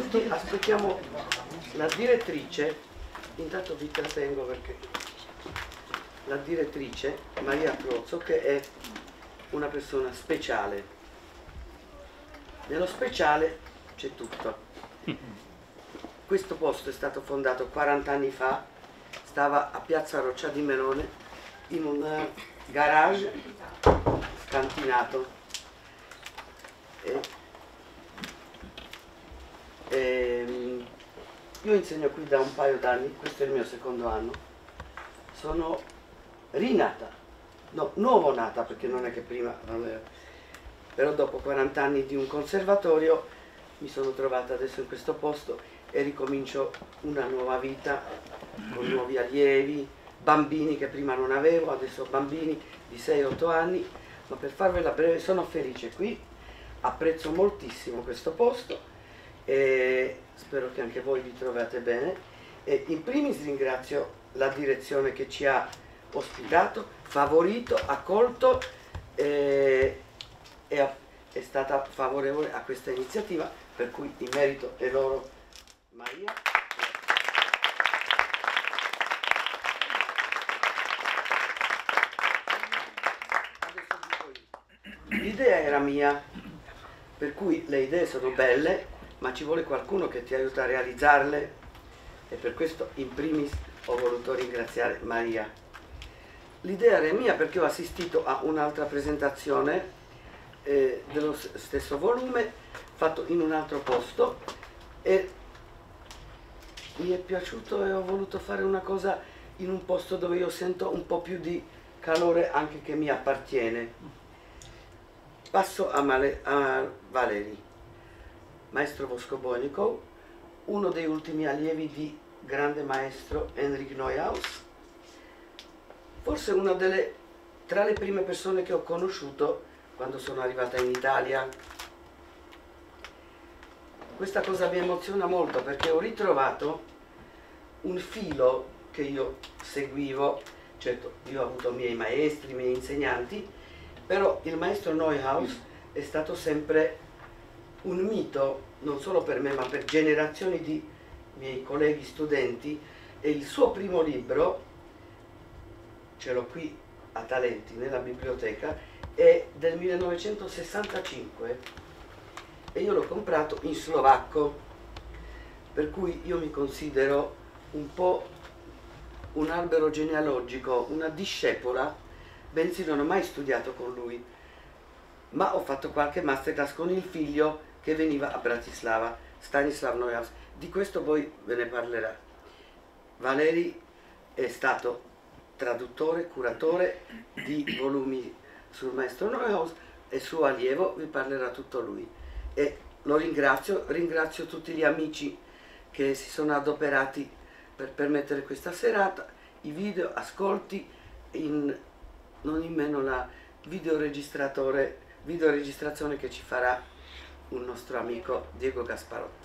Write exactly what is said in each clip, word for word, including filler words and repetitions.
pronti, aspettiamo la direttrice, intanto vi trattengo perché la direttrice Maria Crozzo, che è una persona speciale. Nello speciale c'è tutto. Questo posto è stato fondato quaranta anni fa, stava a Piazza Roccia di Melone in un garage scantinato. E, e, io insegno qui da un paio d'anni, questo è il mio secondo anno. Sono rinata, no, nuovo nata, perché non è che prima non era, però dopo quaranta anni di un conservatorio mi sono trovata adesso in questo posto e ricomincio una nuova vita con nuovi allievi, bambini che prima non avevo, adesso bambini di sei otto anni, ma per farvela breve sono felice qui, apprezzo moltissimo questo posto e spero che anche voi vi troviate bene e in primis ringrazio la direzione che ci ha ospitato, favorito, accolto e, e a, è stata favorevole a questa iniziativa, per cui il merito è loro. Maria. L'idea era mia, per cui le idee sono belle, ma ci vuole qualcuno che ti aiuta a realizzarle e per questo in primis ho voluto ringraziare Maria. L'idea era mia perché ho assistito a un'altra presentazione eh, dello stesso volume fatto in un altro posto e mi è piaciuto e ho voluto fare una cosa in un posto dove io sento un po' più di calore anche che mi appartiene. Passo a, Male, a Valeri, maestro Voskobonikov, uno dei ultimi allievi di grande maestro Henryk Neuhaus, forse una delle, tra le prime persone che ho conosciuto quando sono arrivata in Italia. Questa cosa mi emoziona molto perché ho ritrovato un filo che io seguivo, certo io ho avuto i miei maestri, i miei insegnanti, però il maestro Neuhaus è stato sempre un mito, non solo per me ma per generazioni di miei colleghi studenti e il suo primo libro, ce l'ho qui a Talenti nella biblioteca, è del millenovecentosessantacinque e io l'ho comprato in slovacco, per cui io mi considero un po' un albero genealogico, una discepola, bensì non ho mai studiato con lui, ma ho fatto qualche masterclass con il figlio che veniva a Bratislava, Stanislav Neuhaus. Di questo poi ve ne parlerà. Valeri è stato traduttore, curatore di volumi sul maestro Neuhaus e suo allievo, vi parlerà tutto lui. E lo ringrazio, ringrazio tutti gli amici che si sono adoperati per permettere questa serata, i video, ascolti, in, non in meno la videoregistratore, videoregistrazione che ci farà un nostro amico Diego Gasparotto.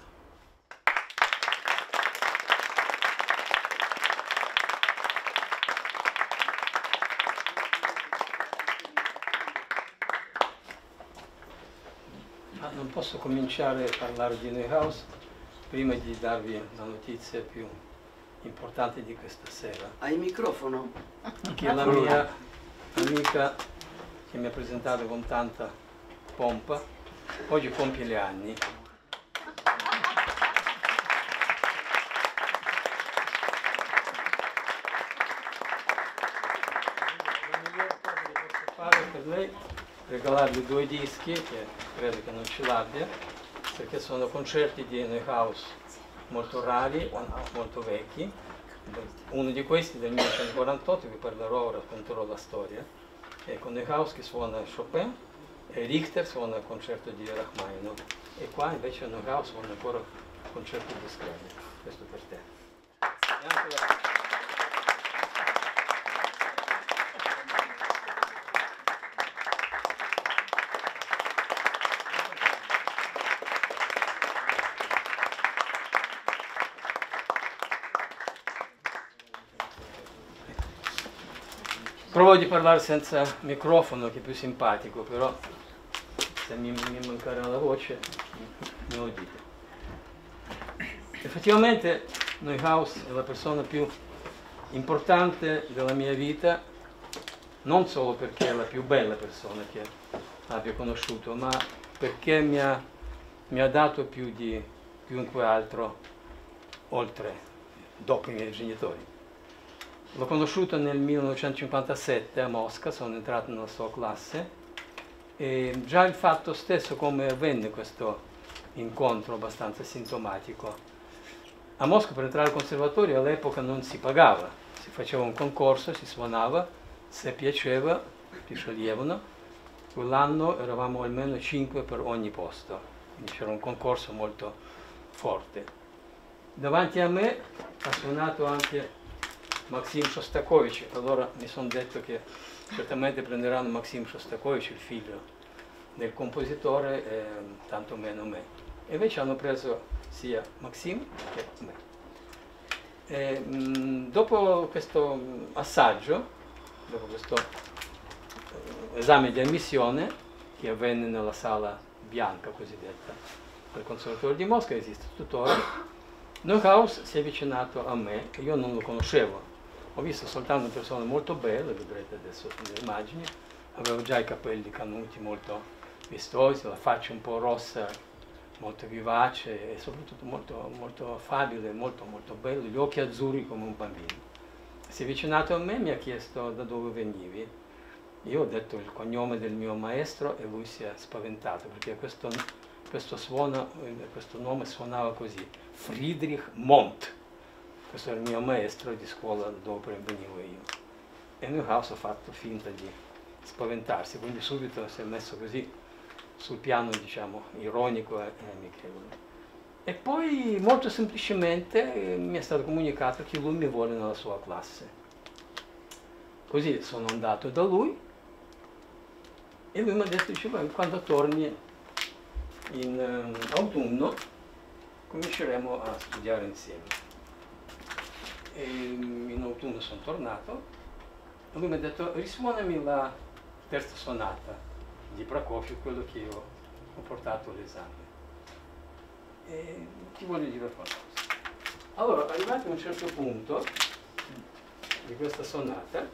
Non posso cominciare a parlare di Neuhaus prima di darvi la notizia più importante di questa sera. Hai il microfono? Che la mia amica che mi ha presentato con tanta pompa oggi compie gli anni. La migliore cosa che posso fare per lei regalargli due dischi, che credo che non ce l'abbia, perché sono concerti di Neuhaus molto rari, molto vecchi. Uno di questi del millenovecentoquarantotto, vi parlerò ora, racconterò la storia, è con Neuhaus che suona Chopin e Richter suona il concerto di Rachmaninoff e qua invece Neuhaus suona ancora il concerto di Stradivari. Questo per te. E anche la... Provo di parlare senza microfono, che è più simpatico, però se mi, mi mancherà la voce, me lo dite. Effettivamente Neuhaus è la persona più importante della mia vita, non solo perché è la più bella persona che abbia conosciuto, ma perché mi ha, mi ha dato più di chiunque altro, oltre, dopo i miei genitori. L'ho conosciuto nel millenovecentocinquantasette a Mosca, sono entrato nella sua classe e già il fatto stesso come avvenne questo incontro abbastanza sintomatico. A Mosca per entrare al conservatorio all'epoca non si pagava, si faceva un concorso, si suonava, se piaceva ti sceglievano. Quell'anno eravamo almeno cinque per ogni posto, quindi c'era un concorso molto forte. Davanti a me ha suonato anche Maxim Shostakovich, allora mi sono detto che certamente prenderanno Maxim Shostakovich, il figlio del compositore, e tanto meno me. E invece hanno preso sia Maxim che me. E, mh, dopo questo assaggio, dopo questo eh, esame di ammissione che avvenne nella sala bianca cosiddetta del Conservatorio di Mosca, esiste tuttora, Neuhaus si è avvicinato a me, che io non lo conoscevo. Ho visto soltanto una persona molto bella, vedrete adesso nelle immagini, aveva già i capelli canuti molto vistosi, la faccia un po' rossa, molto vivace e soprattutto molto, molto affabile, molto molto bello, gli occhi azzurri come un bambino. Si è avvicinato a me e mi ha chiesto da dove venivi. Io ho detto il cognome del mio maestro e lui si è spaventato perché questo, questo, suono, questo nome suonava così, Friedrich Montt. Questo era il mio maestro di scuola dove venivo io. E Neuhaus ha fatto finta di spaventarsi, quindi subito si è messo così sul piano, diciamo, ironico e amichevole. E poi molto semplicemente eh, mi è stato comunicato che lui mi vuole nella sua classe. Così sono andato da lui e lui mi ha detto, diceva, quando torni in um, autunno cominceremo a studiare insieme. E in autunno sono tornato e lui mi ha detto, risuonami la terza sonata di Prokofiev, quello che io ho portato all'esame. E ti voglio dire qualcosa. Allora, arrivato a un certo punto di questa sonata,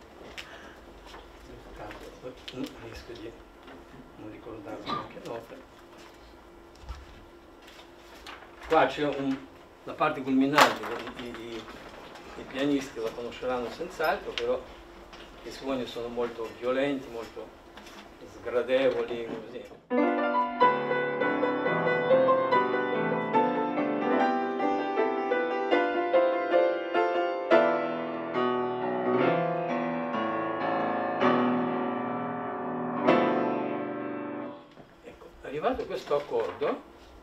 non riesco di non ricordarmi anche note, qua c'è un, la parte culminante, i, i, i pianisti la conosceranno senz'altro, però i suoni sono molto violenti, molto sgradevoli, così. Ecco, arrivato a questo accordo,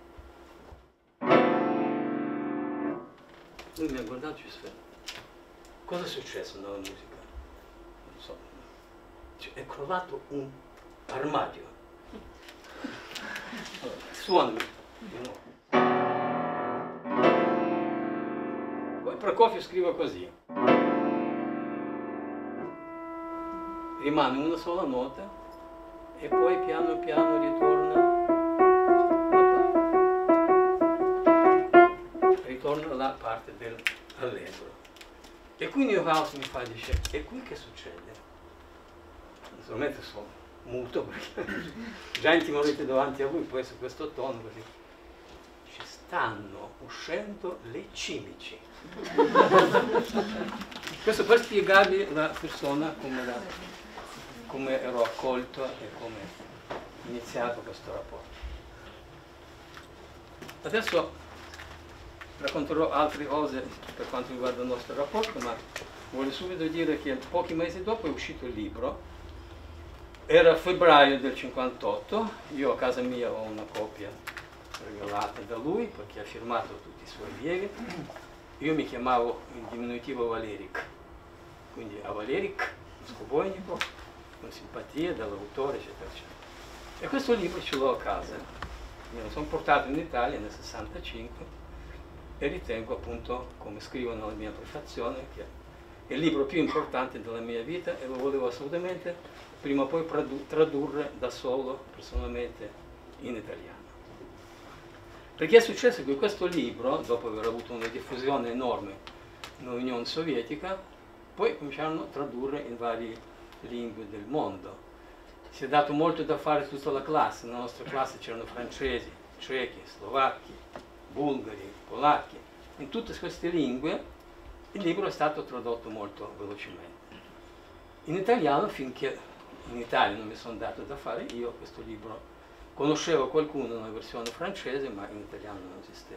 lui mi ha guardato e disse, cosa è successo nella musica? Non so, cioè, è crollato un armadio. Allora, suonami di nuovo. Poi Prokofiev scrive così. Rimane una sola nota e poi piano piano ritorna ritorna la parte dell'allegro. E quindi Neuhaus mi fa, dice, e qui che succede? Naturalmente sono muto perché già intimorito davanti a lui, poi su questo tono così, ci stanno uscendo le cimici. Questo per spiegarvi la persona come, la, come ero accolto e come è iniziato questo rapporto. Adesso racconterò altre cose per quanto riguarda il nostro rapporto, ma voglio subito dire che pochi mesi dopo è uscito il libro. Era febbraio del cinquantotto, io a casa mia ho una copia regalata da lui perché ha firmato tutti i suoi rilievi. Io mi chiamavo in diminutivo Valeric, quindi a Valeric, Skubojnikov, con simpatia dall'autore, eccetera, eccetera. E questo libro ce l'ho a casa, me lo sono portato in Italia nel sessantacinque e ritengo appunto, come scrivo nella mia prefazione, che è il libro più importante della mia vita e lo volevo assolutamente prima o poi tradurre da solo, personalmente, in italiano. Perché è successo che questo libro, dopo aver avuto una diffusione enorme nell'Unione Sovietica, poi cominciarono a tradurre in varie lingue del mondo. Si è dato molto da fare a tutta la classe. Nella nostra classe c'erano francesi, cechi, slovacchi, bulgari, polacchi. In tutte queste lingue il libro è stato tradotto molto velocemente. In italiano, finché in Italia non mi sono dato da fare io questo libro, conoscevo qualcuno nella versione francese, ma in italiano non esisteva.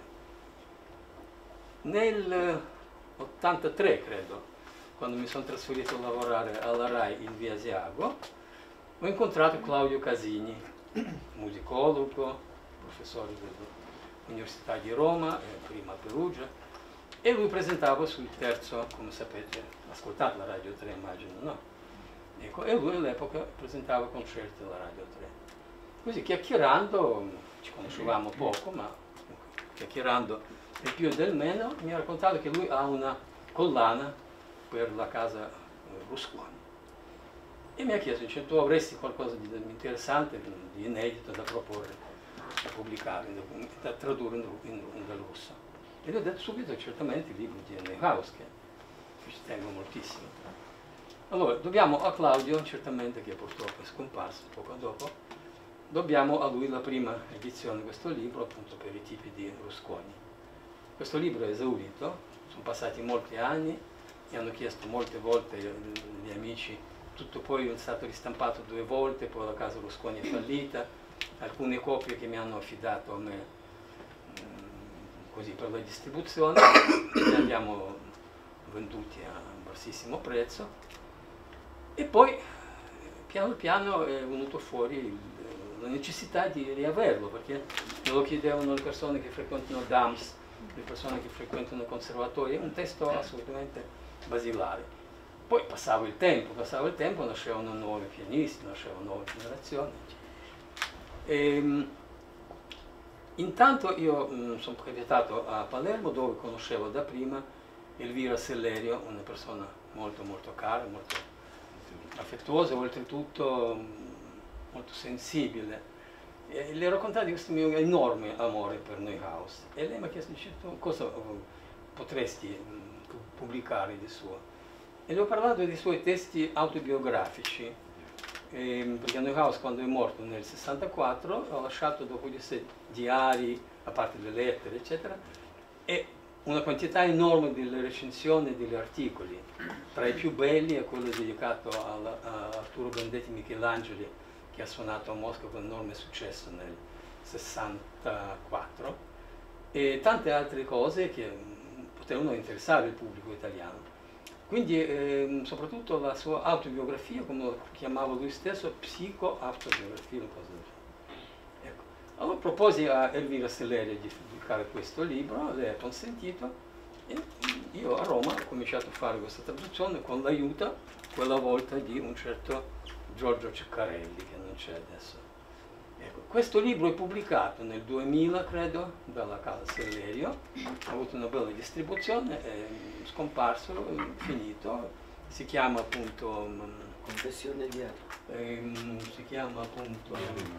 Nel ottantatré, credo, quando mi sono trasferito a lavorare alla RAI in via Asiago, ho incontrato Claudio Casini, musicologo, professore dell'Università di Roma, prima a Perugia, e lui presentava sul terzo, come sapete, ascoltate la Radio tre, immagino, no? Ecco, e lui all'epoca presentava concerti alla Radio tre. Così chiacchierando, ci conoscevamo poco, ma chiacchierando del più e del meno, mi ha raccontato che lui ha una collana per la casa Rusconi. E mi ha chiesto, cioè, tu avresti qualcosa di interessante, di inedito da proporre, da pubblicare, da tradurre in, in, in dal russo. E gli ho detto subito, certamente, il libro di Neuhaus, che ci tengo moltissimo. Allora, dobbiamo a Claudio, certamente, che purtroppo è scomparso poco dopo, dobbiamo a lui la prima edizione di questo libro, appunto per i tipi di Rusconi. Questo libro è esaurito, sono passati molti anni, mi hanno chiesto molte volte gli amici, tutto poi è stato ristampato due volte, poi la casa Rusconi è fallita, alcune copie che mi hanno affidato a me mh, così per la distribuzione, li abbiamo venduti a un bassissimo prezzo. E poi piano piano è venuto fuori il, la necessità di riaverlo, perché me lo chiedevano le persone che frequentano D A M S, le persone che frequentano i conservatori, è un testo assolutamente basilare. Poi passava il tempo, passava il tempo, nascevano nuovi pianisti, nascevano nuove generazioni. E, intanto io mh, sono capitato a Palermo, dove conoscevo da prima Elvira Sellerio, una persona molto molto cara, molto affettuosa, oltretutto molto sensibile. E le ho raccontato di questo mio enorme amore per Neuhaus. E lei mi ha chiesto, tu cosa potresti pubblicare di suo? E le ho parlato dei suoi testi autobiografici, e, perché Neuhaus, quando è morto nel sessantaquattro, ha lasciato dopo di sé diari, a parte le lettere, eccetera, e una quantità enorme delle recensioni e degli articoli. Tra i più belli è quello dedicato alla, a Arturo Bendetti Michelangeli, che ha suonato a Mosca con enorme successo nel sessantaquattro, e tante altre cose che potevano interessare il pubblico italiano. Quindi eh, soprattutto la sua autobiografia, come lo chiamava lui stesso, psico-autobiografia, una cosa del genere. Ecco. Allora proposi a Elvira Sellerio di pubblicare questo libro, lei ha consentito, e io a Roma ho cominciato a fare questa traduzione con l'aiuto, quella volta, di un certo Giorgio Ceccarelli, che non c'è adesso. Ecco, questo libro è pubblicato nel duemila, credo, dalla casa Sellerio, ha avuto una bella distribuzione, è scomparso, è finito, si chiama appunto... Confessione diaria. Ehm, si chiama appunto...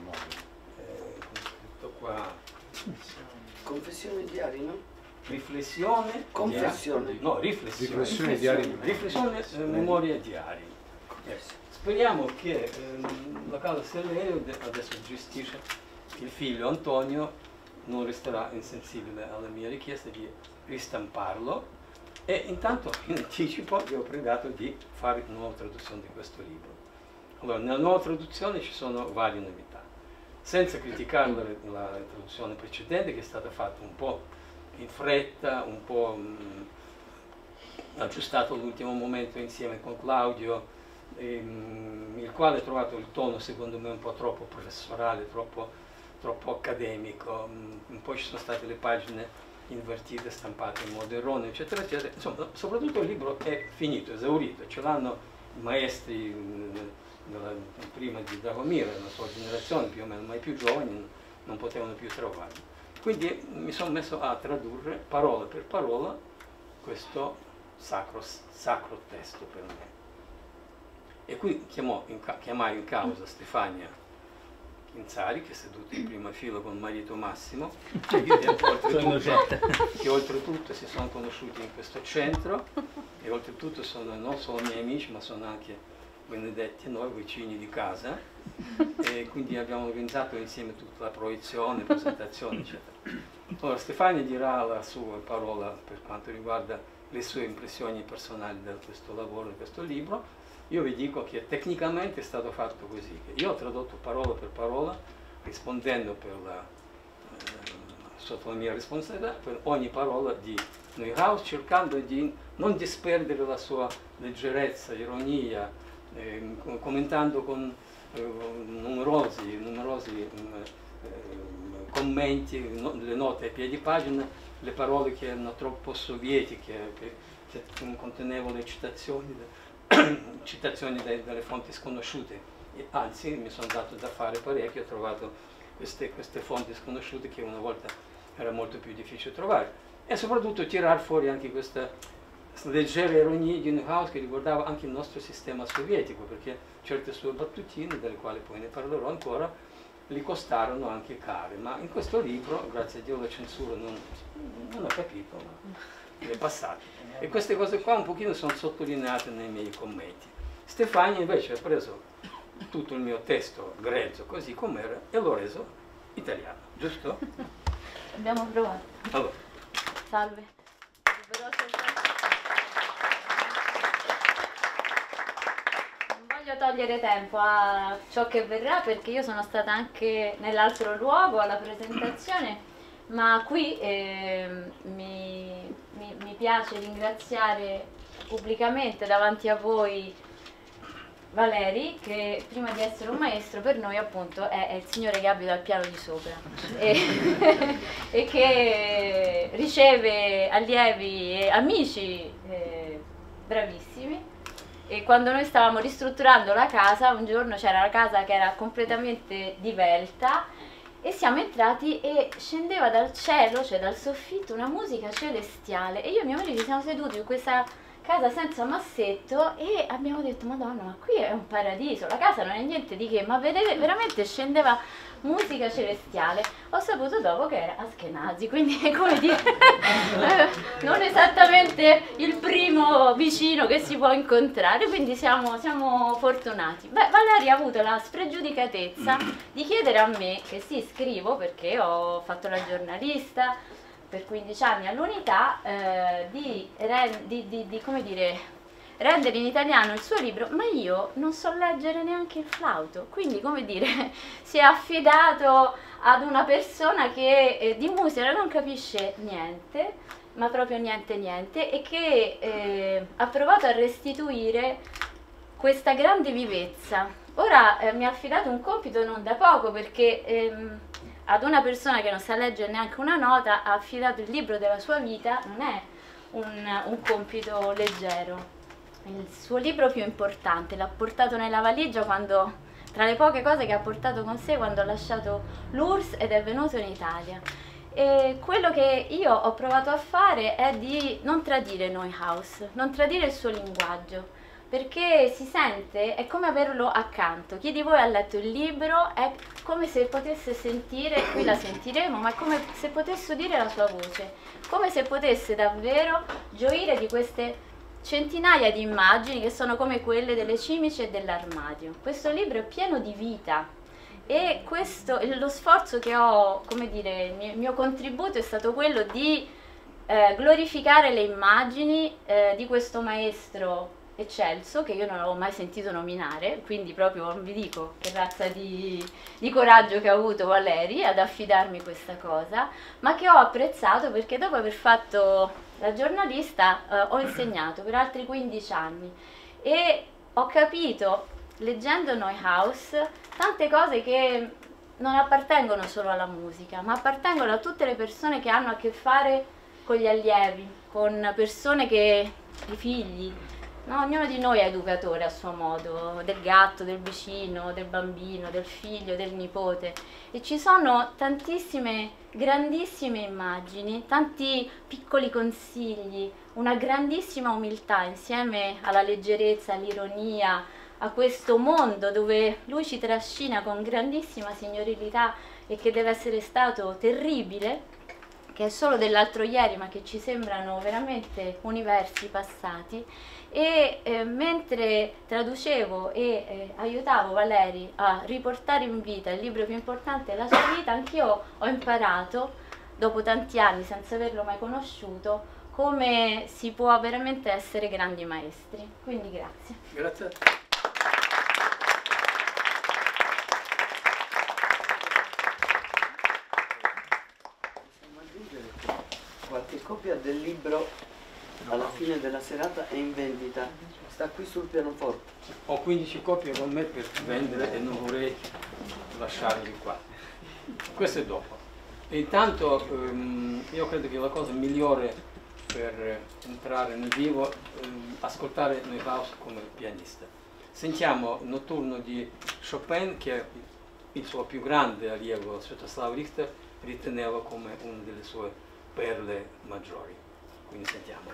Eh, come scritto qua... Confessione diaria, no? Riflessione... Confessione. Diaria. No, riflessione. Riflessione diaria. Riflessione, eh, memoria diaria. Ecco. Speriamo che ehm, la casa Sellerio adesso gestisce il figlio Antonio, non resterà insensibile alla mia richiesta di ristamparlo, e intanto in anticipo vi ho pregato di fare una nuova traduzione di questo libro. Allora, nella nuova traduzione ci sono varie novità, senza criticare la, la traduzione precedente, che è stata fatta un po' in fretta, un po' mh, aggiustata all'ultimo momento insieme con Claudio, ehm, il quale ha trovato il tono secondo me un po' troppo professorale, troppo, troppo accademico. Mh, poi ci sono state le pagine invertite, stampate in modo erroneo, eccetera, eccetera. Insomma, soprattutto il libro è finito, esaurito, ce l'hanno i maestri mh, della, prima di Dragomir, la sua generazione più o meno, ma i più giovani non potevano più trovarlo. Quindi mi sono messo a tradurre parola per parola questo sacro, sacro testo per me. E qui chiamò in, chiamai in causa Stefania, Inzari, che è seduto in primo filo con il marito Massimo, che, oltretutto, che oltretutto si sono conosciuti in questo centro e oltretutto sono non solo miei amici ma sono anche benedetti noi, vicini di casa, e quindi abbiamo organizzato insieme tutta la proiezione, presentazione, eccetera. Ora Stefania dirà la sua parola per quanto riguarda le sue impressioni personali da questo lavoro, di questo libro. Io vi dico che tecnicamente è stato fatto così, che io ho tradotto parola per parola, rispondendo per la, eh, sotto la mia responsabilità, per ogni parola di Neuhaus, cercando di non disperdere la sua leggerezza, ironia, eh, commentando con eh, numerosi, numerosi eh, commenti, no, le note a piedi pagina, le parole che erano troppo sovietiche, che, che contenevano le citazioni. De, citazioni dalle fonti sconosciute, e anzi mi sono dato da fare parecchio, ho trovato queste, queste fonti sconosciute che una volta era molto più difficile trovare, e soprattutto tirar fuori anche questa leggera ironia di Neuhaus che riguardava anche il nostro sistema sovietico, perché certe sue battutine, delle quali poi ne parlerò ancora, gli costarono anche care, ma in questo libro, grazie a Dio la censura non, non ho capito, ma è passato. E queste cose qua un pochino sono sottolineate nei miei commenti. Stefania invece ha preso tutto il mio testo grezzo così com'era e l'ho reso italiano, giusto? Abbiamo provato. Allora. Salve. Non voglio togliere tempo a ciò che verrà perché io sono stata anche nell'altro luogo alla presentazione, ma qui eh, mi, mi, mi piace ringraziare pubblicamente davanti a voi Valeri, che prima di essere un maestro per noi appunto è, è il signore che abita al piano di sopra e, e che riceve allievi e amici eh, bravissimi. E quando noi stavamo ristrutturando la casa, un giorno c'era la casa che era completamente divelta e siamo entrati e scendeva dal cielo, cioè dal soffitto, una musica celestiale e io e mio marito siamo seduti in questa casa senza massetto e abbiamo detto Madonna, ma qui è un paradiso, la casa non è niente di che, ma vedete, veramente scendeva musica celestiale. Ho saputo dopo che era Ashkenazi, quindi come dire non esattamente il primo vicino che si può incontrare, quindi siamo, siamo fortunati. Beh, Valeria ha avuto la spregiudicatezza di chiedere a me, che sì, scrivo perché ho fatto la giornalista per quindici anni all'Unità, eh, di, di, di, di come dire, rendere in italiano il suo libro, ma io non so leggere neanche il flauto, quindi come dire, si è affidato ad una persona che eh, di musica non capisce niente, ma proprio niente niente, e che eh, ha provato a restituire questa grande vivezza. Ora eh, mi ha affidato un compito non da poco, perché ehm, ad una persona che non sa leggere neanche una nota ha affidato il libro della sua vita, non è un, un compito leggero. Il suo libro più importante l'ha portato nella valigia quando, tra le poche cose che ha portato con sé quando ha lasciato l'U R S S ed è venuto in Italia. E quello che io ho provato a fare è di non tradire Neuhaus, non tradire il suo linguaggio, perché si sente, è come averlo accanto. Chi di voi ha letto il libro è come se potesse sentire, qui la sentiremo, ma è come se potesse udire la sua voce, come se potesse davvero gioire di queste centinaia di immagini che sono come quelle delle cimici e dell'armadio. Questo libro è pieno di vita e questo, lo sforzo che ho, come dire, il mio, il mio contributo è stato quello di eh, glorificare le immagini eh, di questo maestro eccelso, che io non avevo mai sentito nominare, quindi proprio vi dico che razza di, di coraggio che ha avuto Valeri ad affidarmi questa cosa, ma che ho apprezzato perché dopo aver fatto la giornalista eh, ho insegnato per altri quindici anni e ho capito, leggendo Neuhaus, tante cose che non appartengono solo alla musica, ma appartengono a tutte le persone che hanno a che fare con gli allievi, con persone che, i figli. No, ognuno di noi è educatore a suo modo, del gatto, del vicino, del bambino, del figlio, del nipote. E ci sono tantissime, grandissime immagini, tanti piccoli consigli, una grandissima umiltà insieme alla leggerezza, all'ironia, a questo mondo dove lui ci trascina con grandissima signorilità e che deve essere stato terribile, che è solo dell'altro ieri ma che ci sembrano veramente universi passati. E eh, mentre traducevo e eh, aiutavo Valeri a riportare in vita il libro più importante della sua vita, anch'io ho imparato, dopo tanti anni senza averlo mai conosciuto, come si può veramente essere grandi maestri. Quindi grazie. Grazie a te. Possiamo aggiungere che qualche copia del libro alla fine della serata è in vendita, sta qui sul pianoforte. Ho quindici copie con me per vendere e non vorrei lasciarli qua. Questo è dopo. E intanto ehm, io credo che la cosa migliore per entrare nel vivo è ehm, ascoltare Neuhaus come pianista. Sentiamo il notturno di Chopin, che il suo più grande allievo Sviatoslav Richter riteneva come una delle sue perle maggiori. Quindi sentiamo.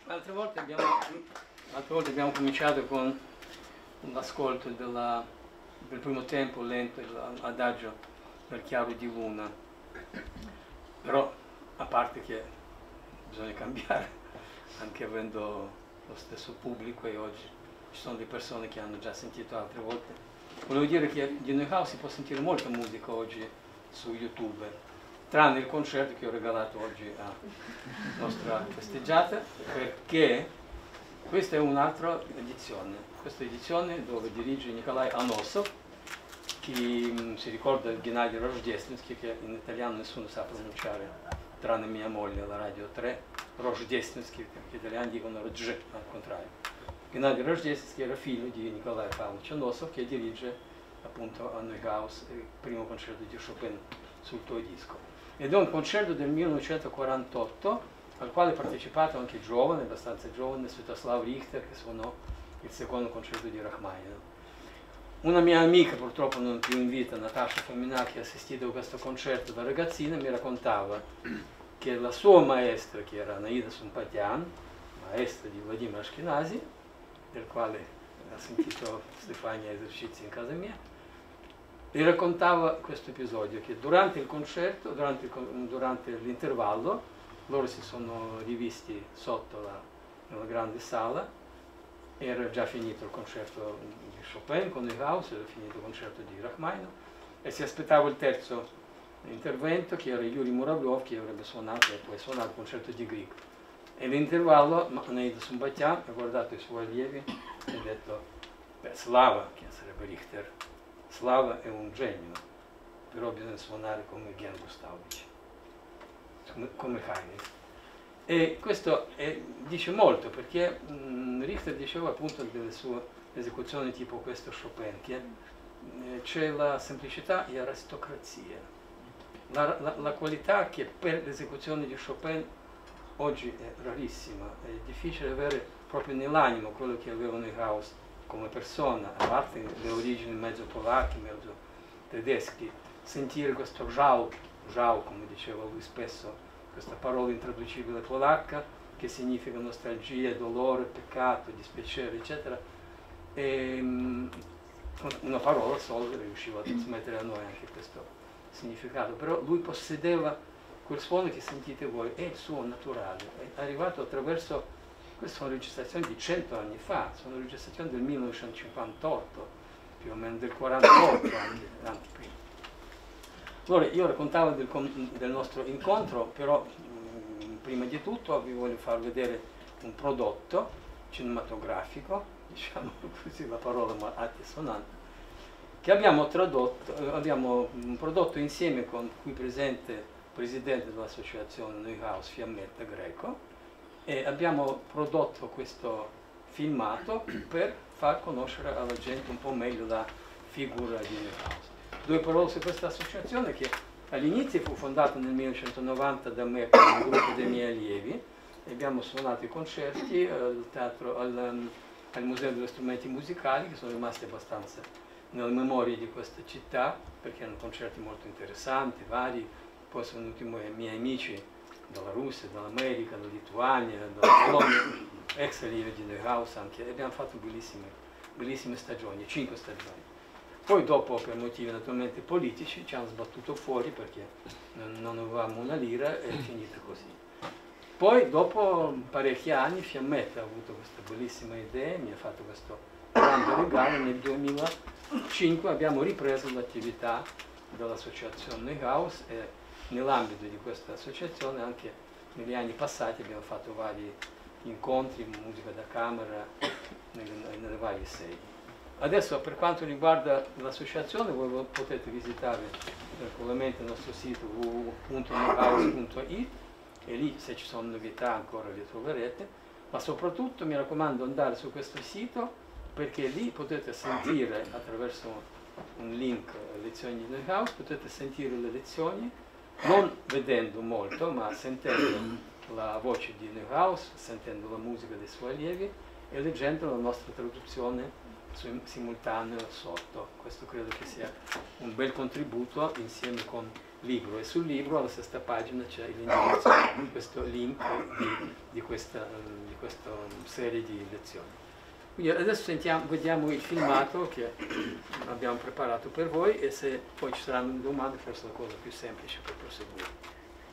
Altre volte abbiamo, altre volte abbiamo cominciato con l'ascolto del primo tempo lento, l'adagio del chiaro di luna, però a parte che bisogna cambiare, anche avendo lo stesso pubblico, e oggi ci sono delle persone che hanno già sentito altre volte. Volevo dire che di Neuhaus si può sentire molta musica oggi su YouTube, tranne il concerto che ho regalato oggi a nostra festeggiata, perché questa è un'altra edizione, questa edizione dove dirige Nikolai Anosov, chi si ricorda il Gennady Rozhdestvenskij, che in italiano nessuno sa pronunciare, tranne mia moglie alla Radio tre, Rozhdestvenskij, perché gli italiani dicono Rozh, al contrario. Gennady Rozhdestvenskij era figlio di Nikolai Pavlovich Anosov, che dirige appunto a Neuhaus il primo concerto di Chopin sul tuo disco. Ed è un concerto del millenovecentoquarantotto al quale ha partecipato anche giovane, abbastanza giovane, Sviatoslav Richter, che suonò il secondo concerto di Rachmaninoff. Una mia amica, purtroppo non più in vita, Natasha Fominà, che ha assistito a questo concerto da ragazzina, mi raccontava che la sua maestra, che era Naida Sumpatian, maestra di Vladimir Ashkenazi, del quale ha sentito Stefania esercizi in casa mia, gli raccontava questo episodio, che durante il concerto, durante, durante l'intervallo, loro si sono rivisti sotto la, nella grande sala, era già finito il concerto di Chopin con Neuhaus, era finito il concerto di Rachmaninoff, e si aspettava il terzo intervento, che era Yuri Muravlov, che avrebbe suonato e poi suonato il concerto di Grieg. E l'intervallo, Naida Sumpatian ha guardato i suoi allievi e ha detto: beh, Slava, che sarebbe Richter, Slava è un genio, però bisogna suonare come Gen Gustavovich, come, come Heinrich. E questo è, dice molto, perché mh, Richter diceva appunto delle sue esecuzioni tipo questo Chopin, che eh, c'è la semplicità e l'aristocrazia. La, la, la qualità che per l'esecuzione di Chopin oggi è rarissima, è difficile avere proprio nell'animo quello che aveva Neuhaus come persona, a parte le origini mezzo polacche, mezzo tedeschi, sentire questo žal, žal come diceva lui spesso, questa parola intraducibile polacca che significa nostalgia, dolore, peccato, dispiacere, eccetera, e una parola sola riusciva a trasmettere a noi anche questo significato, però lui possedeva quel suono che sentite voi, è il suo naturale, è arrivato attraverso, queste sono registrazioni di cento anni fa, sono registrazioni del millenovecentocinquantotto, più o meno del quarantotto, anche, anche prima. Allora, io raccontavo del, del nostro incontro, però mh, prima di tutto vi voglio far vedere un prodotto cinematografico, diciamo così la parola altisonante, che abbiamo tradotto, abbiamo prodotto insieme con qui presente il presidente dell'associazione Neuhaus Fiammetta Greco, e abbiamo prodotto questo filmato per far conoscere alla gente un po' meglio la figura di Neuhaus. Due parole su questa associazione, che all'inizio fu fondata nel millenovecentonovanta da me con un gruppo dei miei allievi, e abbiamo suonato i concerti al, teatro, al, al Museo degli Strumenti Musicali, che sono rimasti abbastanza nella memoria di questa città, perché erano concerti molto interessanti, vari. Poi sono venuti i miei amici dalla Russia, dall'America, dalla Lituania, dalla Polonia, ex allievi di Neuhaus anche, e abbiamo fatto bellissime, bellissime stagioni, cinque stagioni. Poi dopo, per motivi naturalmente politici, ci hanno sbattuto fuori perché non avevamo una lira, e è finita così. Poi dopo parecchi anni Fiammetta ha avuto questa bellissima idea, mi ha fatto questo grande regalo. Nel duemilacinque abbiamo ripreso l'attività dell'associazione Neuhaus, e nell'ambito di questa associazione anche negli anni passati abbiamo fatto vari incontri, musica da camera nelle, nelle varie sedi. Adesso, per quanto riguarda l'associazione, voi potete visitare tranquillamente il nostro sito w w w punto neuhaus punto i t, e lì, se ci sono novità, ancora le troverete, ma soprattutto mi raccomando andare su questo sito, perché lì potete sentire, attraverso un link, lezioni di Neuhaus, potete sentire le lezioni, non vedendo molto, ma sentendo la voce di Neuhaus, sentendo la musica dei suoi allievi e leggendo la nostra traduzione simultaneo sotto. Questo credo che sia un bel contributo insieme con il libro, e sul libro alla sesta pagina c'è l'indirizzo, questo link di, di, questa, di questa serie di lezioni. Quindi adesso sentiamo, vediamo il filmato che abbiamo preparato per voi, e se poi ci saranno domande forse è la cosa più semplice per proseguire.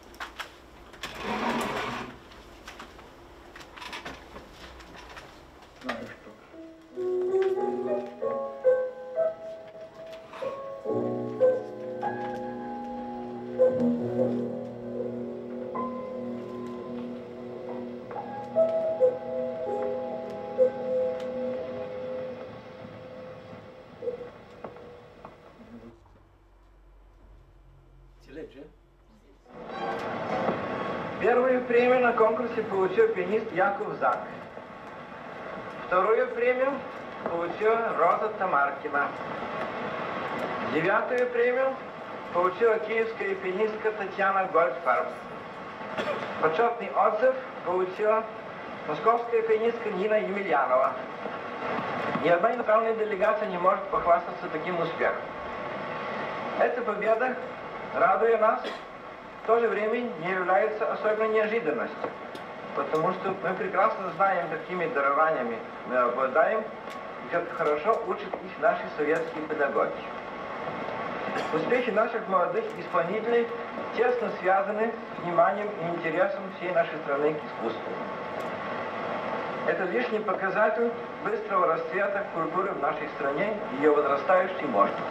Первую премию на конкурсе получил пианист Яков Зак. Вторую премию получила Роза Тамаркина. Девятую премию получила киевская пианистка Татьяна Гольдфарб. Почетный отзыв получила московская пианистка Нина Емельянова. Ни одна иностранная делегация не может похвастаться таким успехом. Эта победа, радуя нас, в то же время не является особенной неожиданностью, потому что мы прекрасно знаем, какими дарованиями мы обладаем, и как хорошо учат их наши советские педагоги. Успехи наших молодых исполнителей тесно связаны с вниманием и интересом всей нашей страны к искусству. Это лишний показатель быстрого расцвета культуры в нашей стране и ее возрастающей мощности.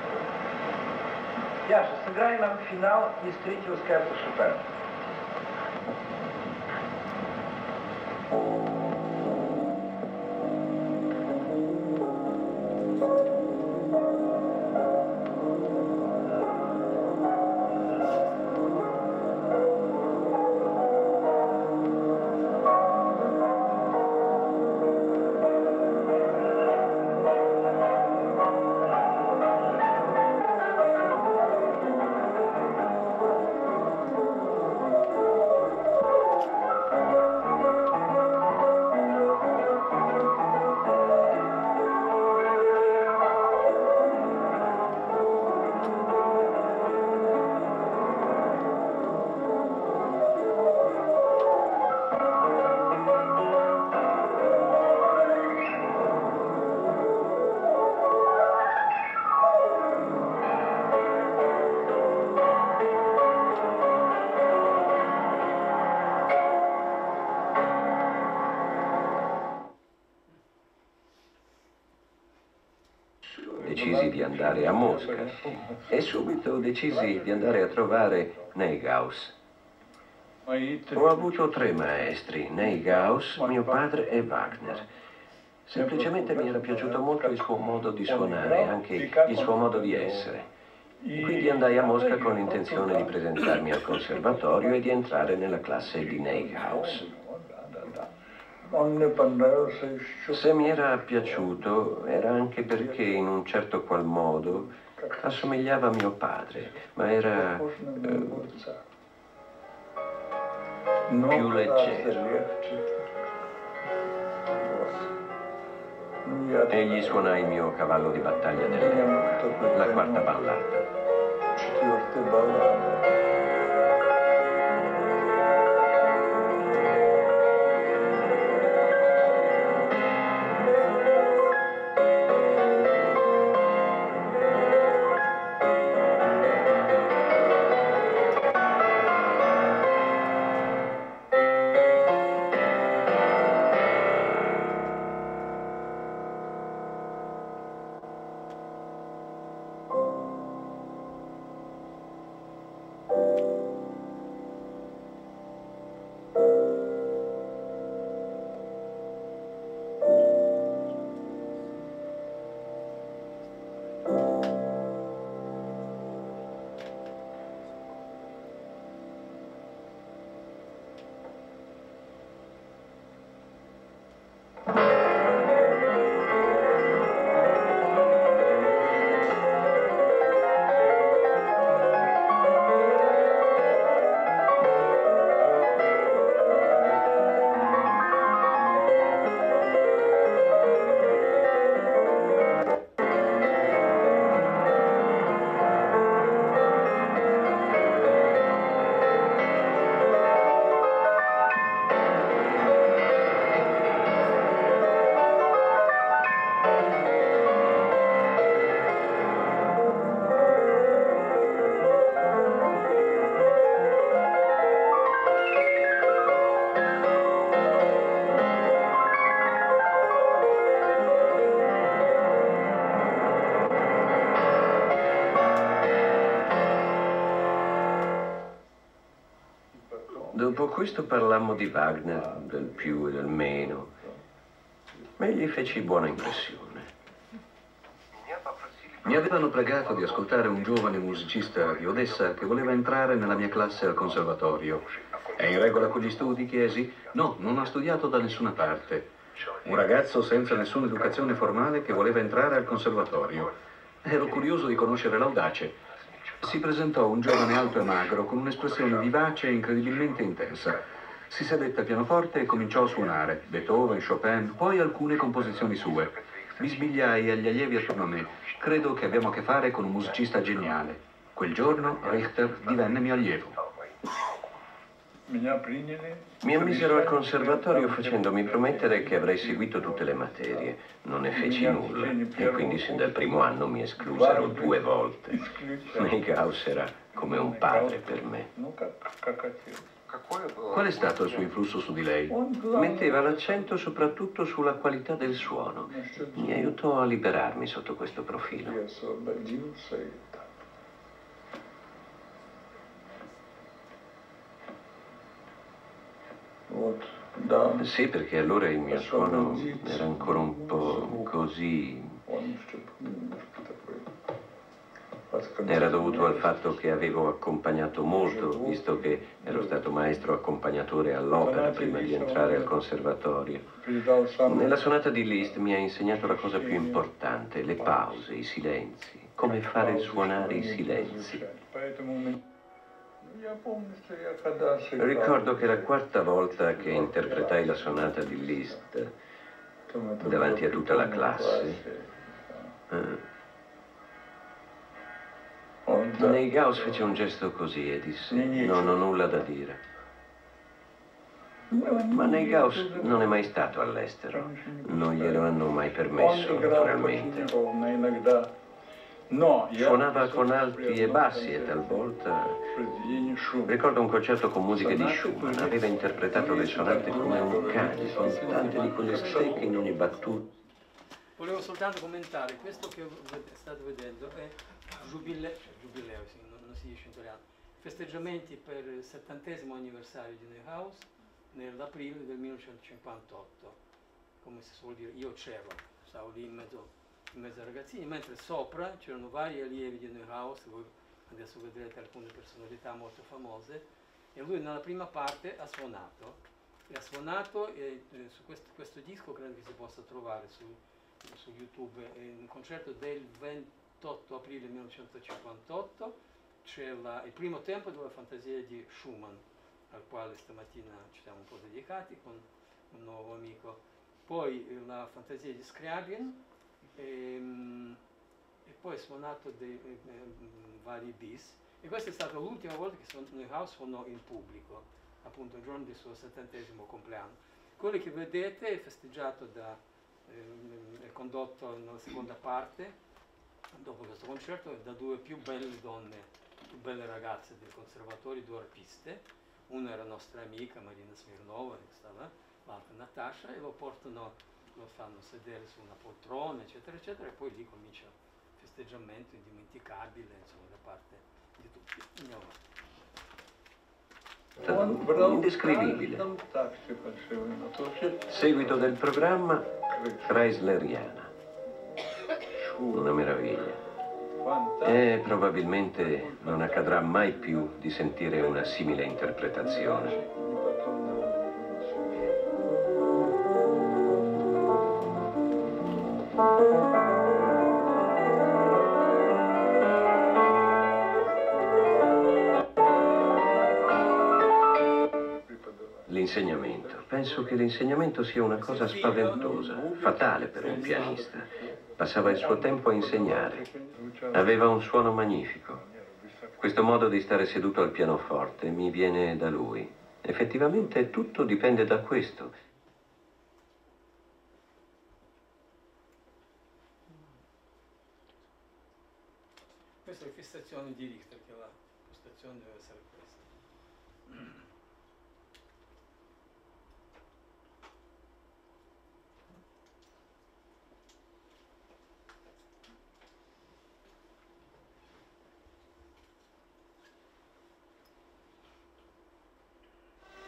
Яша, сыграй нам финал из третьего скерцо Шопена. Decisi di andare a Mosca e subito decisi di andare a trovare Neuhaus. Ho avuto tre maestri, Neuhaus, mio padre e Wagner. Semplicemente mi era piaciuto molto il suo modo di suonare, anche il suo modo di essere. Quindi andai a Mosca con l'intenzione di presentarmi al conservatorio e di entrare nella classe di Neuhaus. Se mi era piaciuto era anche perché in un certo qual modo assomigliava a mio padre, ma era eh, più leggero. E gli suonai il mio cavallo di battaglia dell'epoca, la quarta ballata. Dopo questo parlammo di Wagner, del più e del meno. E gli feci buona impressione. Mi avevano pregato di ascoltare un giovane musicista di Odessa che voleva entrare nella mia classe al conservatorio. È in regola con gli studi? Chiesi. No, non ha studiato da nessuna parte. Un ragazzo senza nessuna educazione formale che voleva entrare al conservatorio. Ero curioso di conoscere l'audace. Si presentò un giovane alto e magro con un'espressione vivace e incredibilmente intensa. Si sedette al pianoforte e cominciò a suonare Beethoven, Chopin, poi alcune composizioni sue. Bisbigliai agli allievi attorno a me. Credo che abbiamo a che fare con un musicista geniale. Quel giorno Richter divenne mio allievo. Mi ammisero al conservatorio facendomi promettere che avrei seguito tutte le materie. Non ne feci nulla e quindi sin dal primo anno mi esclusero due volte. Neuhaus era come un padre per me. Qual è stato il suo influsso su di lei? Metteva l'accento soprattutto sulla qualità del suono. Mi aiutò a liberarmi sotto questo profilo. Sì, perché allora il mio suono era ancora un po' così. Era dovuto al fatto che avevo accompagnato molto, visto che ero stato maestro accompagnatore all'opera prima di entrare al conservatorio. Nella sonata di Liszt mi ha insegnato la cosa più importante, le pause, i silenzi, come fare suonare i silenzi. Ricordo che la quarta volta che interpretai la sonata di Liszt davanti a tutta la classe, eh, Neuhaus fece un gesto così e disse: non ho nulla da dire. Ma Neuhaus non è mai stato all'estero, non glielo hanno mai permesso, naturalmente. Suonava con alti e bassi e talvolta. Ricordo un concerto con musiche di Schumann, aveva interpretato le sonate come un cane, con tante di quelle stecche in ogni battuta. Volevo soltanto commentare, questo che state vedendo è giubileo, cioè giubileo, sì, non, non si dice in italiano, festeggiamenti per il settantesimo anniversario di Neuhaus nell'aprile del millenovecentocinquantotto, come si suol dire, io c'ero, stavo lì in mezzo, in mezzo ai ragazzini, mentre sopra c'erano vari allievi di Neuhaus, voi adesso vedrete alcune personalità molto famose, e lui nella prima parte ha suonato, e ha suonato e, e su questo, questo disco credo che si possa trovare su, su YouTube, è un concerto del ventotto aprile millenovecentocinquantotto, c'è il primo tempo della fantasia di Schumann, al quale stamattina ci siamo un po' dedicati con un nuovo amico, poi la fantasia di Scriabin e, e poi suonato dei eh, vari bis, e questa è stata l'ultima volta che Neuhaus suonò in pubblico, appunto il giorno del suo settantesimo compleanno. Quello che vedete è festeggiato da è condotto nella seconda parte, dopo questo concerto, da due più belle donne, più belle ragazze del conservatorio, due arpiste. Una era nostra amica, Marina Smirnova, che stava, l'altra Natasha, e lo portano, lo fanno sedere su una poltrona, eccetera, eccetera, e poi lì comincia il festeggiamento indimenticabile, insomma, da parte di tutti. Andiamo. Indescrivibile. Seguito del programma Chreisleriana. Una meraviglia. E probabilmente non accadrà mai più di sentire una simile interpretazione. L'insegnamento. Penso che l'insegnamento sia una cosa spaventosa, fatale per un pianista. Passava il suo tempo a insegnare. Aveva un suono magnifico. Questo modo di stare seduto al pianoforte mi viene da lui. Effettivamente tutto dipende da questo. Questa è la fissazione di Richter, che la postazione deve essere questa.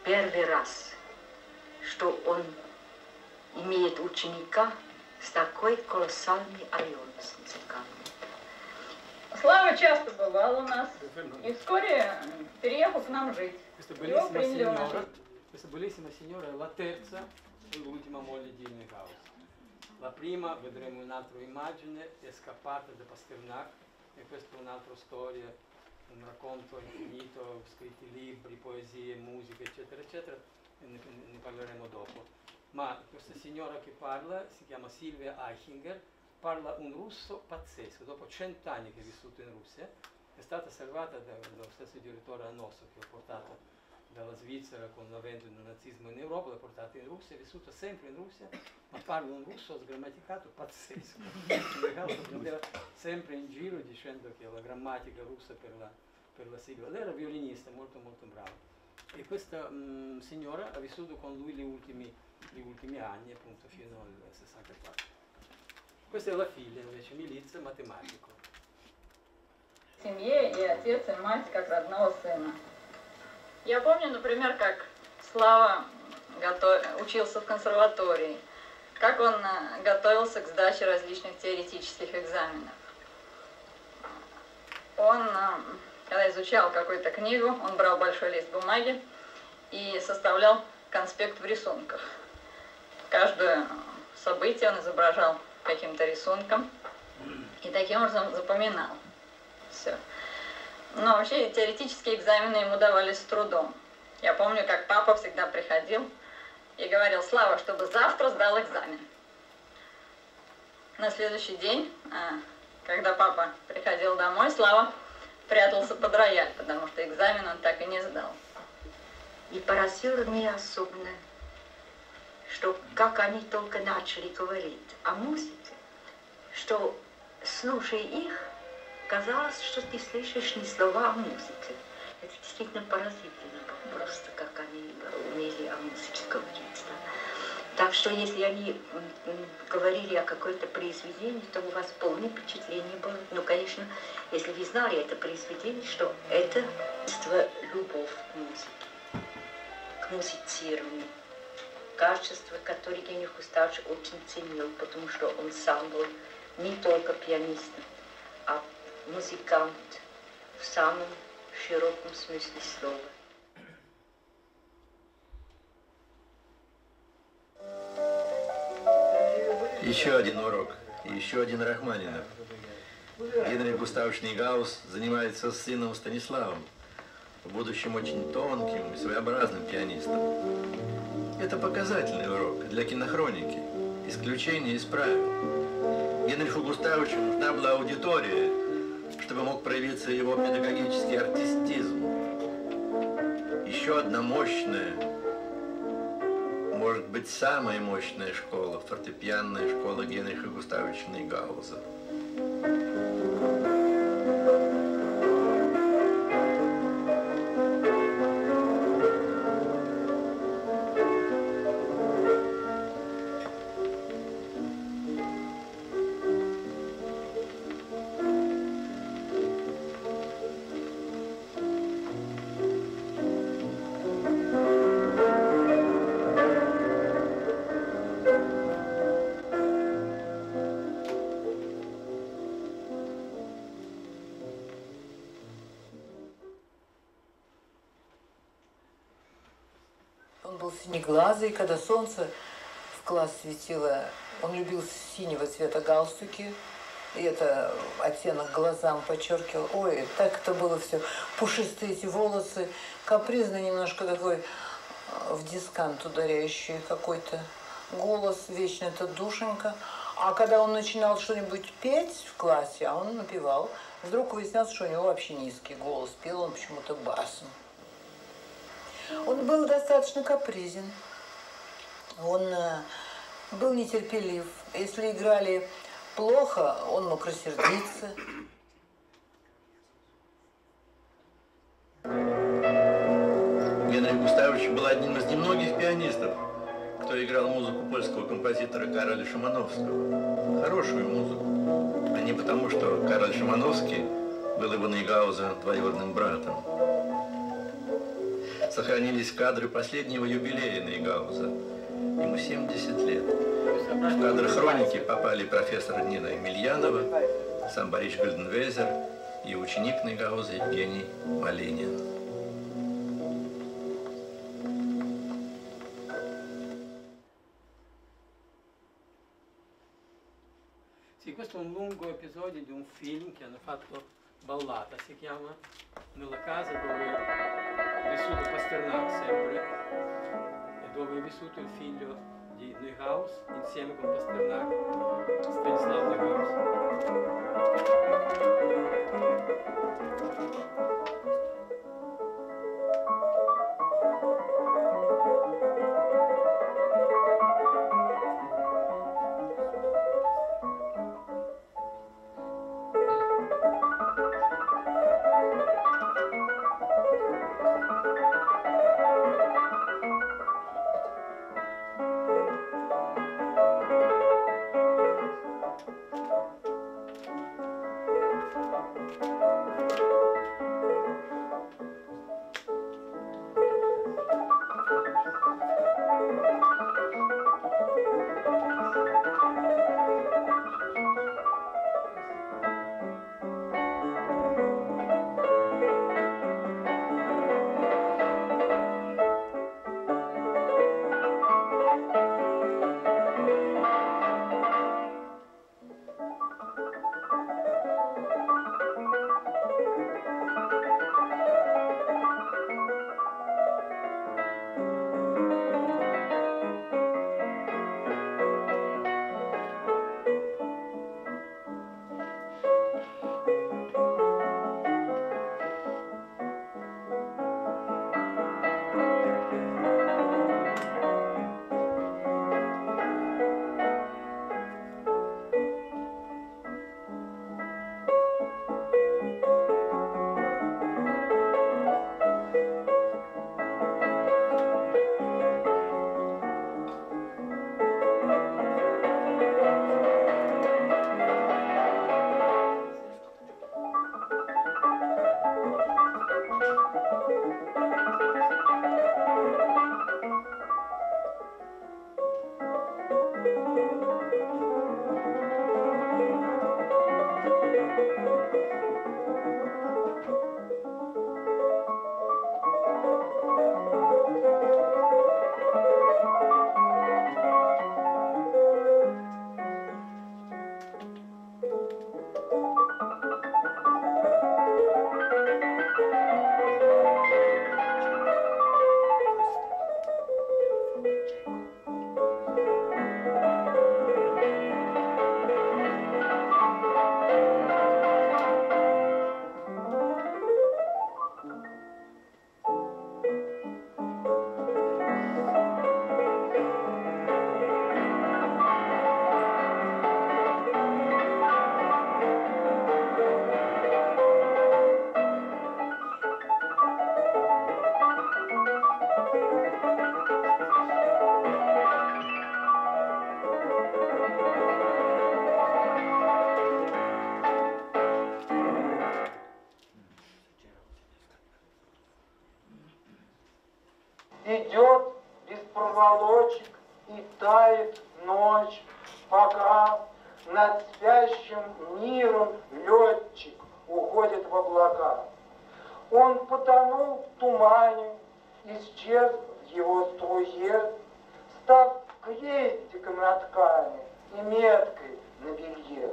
первый раз, что он имеет ученика с такой колоссальной аллерностью музыкальной. Слава часто бывал у нас и вскоре переехал к нам жить. Его приняли у нас. Questa bellissima signora è la terza e l'ultima moglie di Neuhaus. La prima, vedremo un'altra immagine, è scappata da Pasternak e questa è un'altra storia, un racconto infinito, scritti libri, poesie, musiche, eccetera, eccetera, e ne, ne parleremo dopo. Ma questa signora che parla si chiama Silvia Eichinger, parla un russo pazzesco, dopo cent'anni che è vissuto in Russia, è stata salvata da, dallo stesso direttore Anosso che ha portato dalla Svizzera con l'avvento del nazismo in Europa, l'ha portata in Russia, è vissuta sempre in Russia, ma parla un russo sgrammaticato pazzesco. Prendeva sempre in giro dicendo che la grammatica russa per la, per la sigla. Lei era violinista, molto molto brava. E questa mh, signora ha vissuto con lui gli ultimi, gli ultimi anni, appunto fino al sessantaquattro. Questa è la figlia, invece, Milizia, matematico. В семье и отец, и мать как родного сына. Я помню, например, как Слава готов... учился в консерватории, как он готовился к сдаче различных теоретических экзаменов. Он, когда изучал какую-то книгу, он брал большой лист бумаги и составлял конспект в рисунках. Каждое событие он изображал каким-то рисунком и таким образом запоминал все. Но вообще теоретические экзамены ему давались с трудом. Я помню, как папа всегда приходил и говорил: Слава, чтобы завтра сдал экзамен. На следующий день, когда папа приходил домой, Слава прятался под рояль, потому что экзамен он так и не сдал. И поразило меня особенно, что как они только начали говорить о музыке, что, слушая их, казалось, что ты слышишь не слова, а музыку. Это действительно поразительно, просто как они умели о музыке говорить. Да. Так что если они говорили о какой-то произведении, то у вас полное впечатление было. Ну, конечно, если вы знали это произведение, что это любовь к музыке, к музицированию. Качество, которое Евгений Густавович очень ценил, потому что он сам был не только пианистом, а музыкант в самом широком смысле слова. Еще один урок, еще один Рахманинов. Генрих Густавович Нейгаус занимается с сыном Станиславом, в будущем очень тонким и своеобразным пианистом. Это показательный урок для кинохроники, исключение из правил. Генриху Густавовичу нужна была аудитория, чтобы мог проявиться его педагогический артистизм. Еще одна мощная, может быть, самая мощная школа, фортепианная школа Генриха Густавовича Нейгауза. Он был синеглазый, когда солнце в класс светило, он любил синего цвета галстуки, и это оттенок глазам подчеркивал. Ой, так это было все. Пушистые эти волосы, капризный немножко такой, в дискант ударяющий какой-то голос, вечно это душенька. А когда он начинал что-нибудь петь в классе, а он напевал, вдруг выяснялось, что у него вообще низкий голос, пел он почему-то басом. Он был достаточно капризен, он э, был нетерпелив. Если играли плохо, он мог рассердиться. Генрих Густавович был одним из немногих пианистов, кто играл музыку польского композитора Кароля Шимановского. Хорошую музыку, а не потому, что Кароль Шимановский был его Нейгауза двоюродным братом. сохранились кадры последнего юбилея Нейгауза. Ему семьдесят лет. В кадры хроники попали профессор Нина Емельянова, сам Борис Гольденвезер и ученик Нейгауза Евгений Малинин. Sì, questo è un lungo episodio di un film che hanno fatto Ballata, si chiama Nella casa dove è vissuto Pasternak sempre e dove è vissuto il figlio di Neuhaus insieme con Pasternak, Stanislav Neuhaus. Идет без проволочек и тает ночь, пока над спящим миром летчик уходит в облака. Он потонул в тумане, исчез в его струе, став крестиком на ткани и меткой на белье.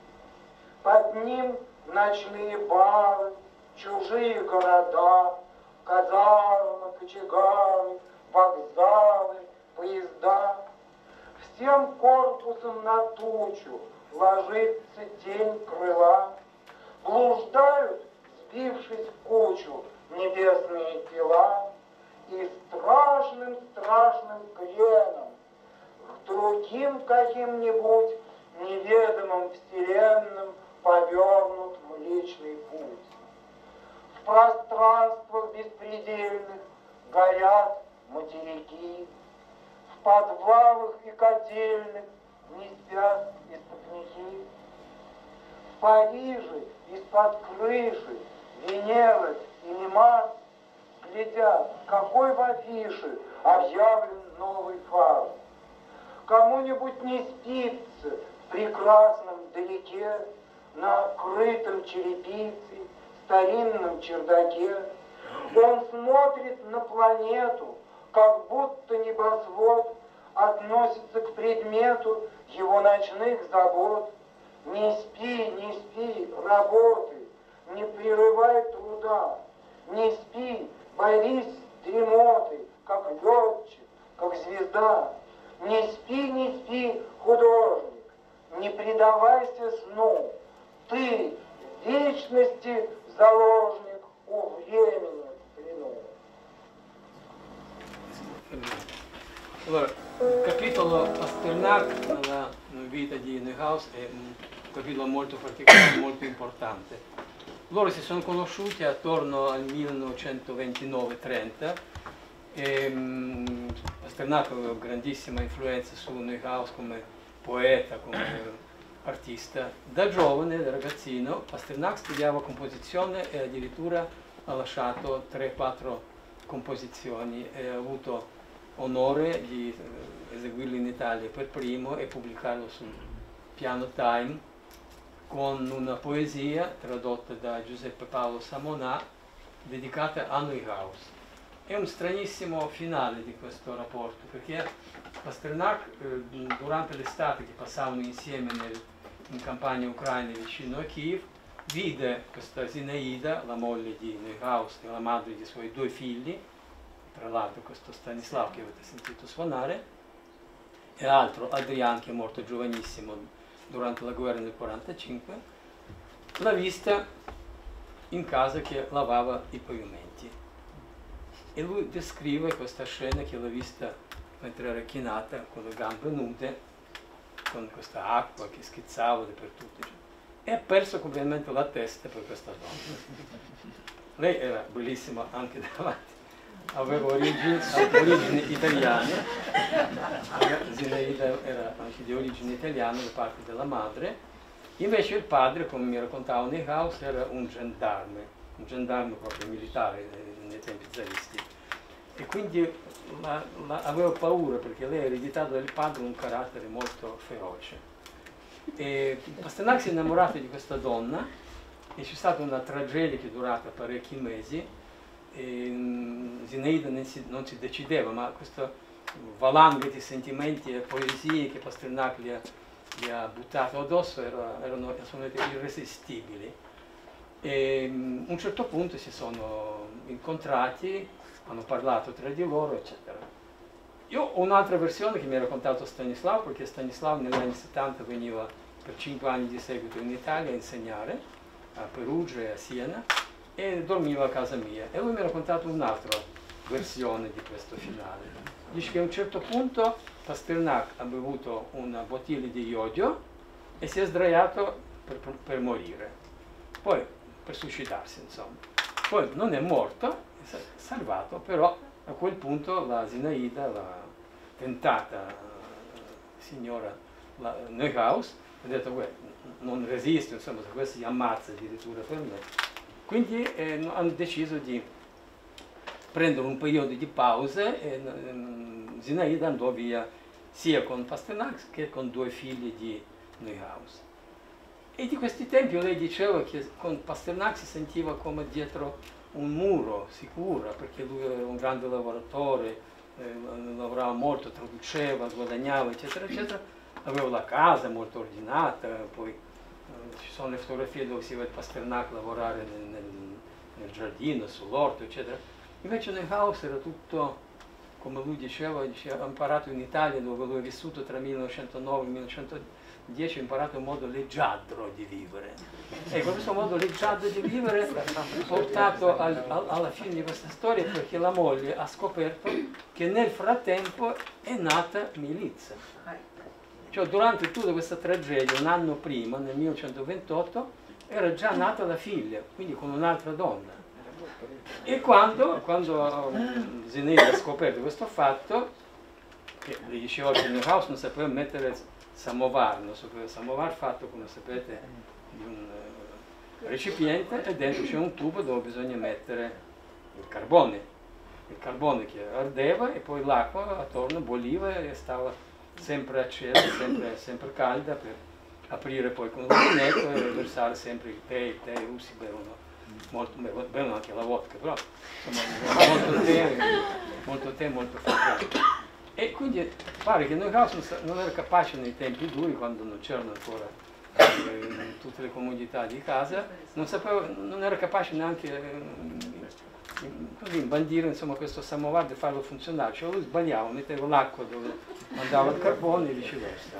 Под ним ночные бары, чужие города, казармы, кочегары, вокзалы, поезда. Всем корпусом на тучу ложится тень крыла. Блуждают, сбившись в кучу, небесные тела, и страшным-страшным креном к другим каким-нибудь неведомым вселенным повернут Млечный Путь. В пространствах беспредельных горят материки, в подвалах и котельных не спят истопники. В Париже из-под крыши Венера или Марс следят, какой в афише объявлен новый фарс. Кому-нибудь не спится в прекрасном далеке, на крытом черепицей старинном чердаке. Он смотрит на планету, как будто небосвод относится к предмету его ночных забот. Не спи, не спи, работай, не прерывай труда. Не спи, борись с дремотой, как летчик, как звезда. Не спи, не спи, художник, не предавайся сну. Ты в вечности заложник у времени в плену. Allora, il capitolo Pasternak nella vita di Neuhaus è un capitolo molto particolare, molto importante. Loro si sono conosciuti attorno al millenovecentoventinove trenta e um, Pasternak aveva grandissima influenza su Neuhaus come poeta, come artista. Da giovane, da ragazzino, Pasternak studiava composizione e addirittura ha lasciato tre quattro composizioni e ha avuto onore di eseguirlo in Italia per primo e pubblicarlo sul piano Time con una poesia tradotta da Giuseppe Paolo Samonà dedicata a Neuhaus. È un stranissimo finale di questo rapporto perché Pasternak eh, durante l'estate che passavano insieme nel, in campagna ucraina vicino a Kiev vide questa Zinaida, la moglie di Neuhaus e la madre dei suoi due figli, tra l'altro questo Stanislav che avete sentito suonare, e l'altro Adrian che è morto giovanissimo durante la guerra del quarantacinque, l'ha vista in casa che lavava i pavimenti. E lui descrive questa scena che l'ha vista mentre era chinata con le gambe nude, con questa acqua che schizzava dappertutto. E ha perso completamente la testa per questa donna. Lei era bellissima anche davanti. Aveva origini, origini italiane, Zinaida era anche di origine italiana da parte della madre, invece il padre, come mi raccontava Neuhaus, era un gendarme, un gendarme proprio militare nei tempi zaristi, e quindi la, la, aveva paura perché lei ha ereditato dal padre un carattere molto feroce. E Pasternak si è innamorato di questa donna e c'è stata una tragedia che è durata parecchi mesi. E Zinaida non si, non si decideva, ma questa valanga di sentimenti e poesie che Pasternak gli ha, gli ha buttato addosso era, erano assolutamente irresistibili. E a un certo punto si sono incontrati, hanno parlato tra di loro, eccetera. Io ho un'altra versione che mi ha raccontato Stanislav, perché Stanislav negli anni settanta veniva per cinque anni di seguito in Italia a insegnare, a Perugia e a Siena, e dormiva a casa mia. E lui mi ha raccontato un'altra versione di questo finale. Dice che a un certo punto Pasternak ha bevuto una bottiglia di iodio e si è sdraiato per, per, per morire, poi per suicidarsi, insomma. Poi non è morto, è salvato, però a quel punto la Zinaida, la tentata signora la Neuhaus, ha detto: non resisto, insomma, se questo si ammazza addirittura per me. Quindi eh, hanno deciso di prendere un periodo di pause e um, Zinaida andò via sia con Pasternak che con due figli di Neuhaus. E di questi tempi lei diceva che con Pasternak si sentiva come dietro un muro sicuro, perché lui era un grande lavoratore, eh, lavorava molto, traduceva, guadagnava, eccetera, eccetera. Aveva la casa molto ordinata, poi ci sono le fotografie dove si vede Pasternak lavorare nel, nel, nel giardino, sull'orto, eccetera. Invece Neuhaus era tutto, come lui diceva, diceva, ha imparato in Italia, dove lui è vissuto tra millenovecentonove e millenovecentodieci, ha imparato un modo leggiadro di vivere. E questo modo leggiadro di vivere ha portato al, al, alla fine di questa storia, perché la moglie ha scoperto che nel frattempo è nata Milica. Cioè, durante tutta questa tragedia, un anno prima, nel millenovecentoventotto, era già nata la figlia, quindi con un'altra donna. E quando, quando Zinaida ha scoperto questo fatto, che le diceva che Neuhaus non sapeva mettere samovar, non sapeva samovar fatto, come sapete, di un recipiente, e dentro c'è un tubo dove bisogna mettere il carbone. il carbone che ardeva e poi l'acqua attorno bolliva e stava sempre accesa, sempre, sempre calda per aprire poi con il rubinetto e versare sempre il tè. I tè russi bevono molto, bevono anche la vodka, però insomma molto tè, molto tè, molto frequente. E quindi pare che Neuhaus non era capace nei tempi duri, quando non c'erano ancora eh, tutte le comodità di casa, non, sapeva, non era capace neanche eh, così imbandire insomma, questo samovar e farlo funzionare. Cioè lui sbagliava, metteva l'acqua dove andava il carbone e viceversa.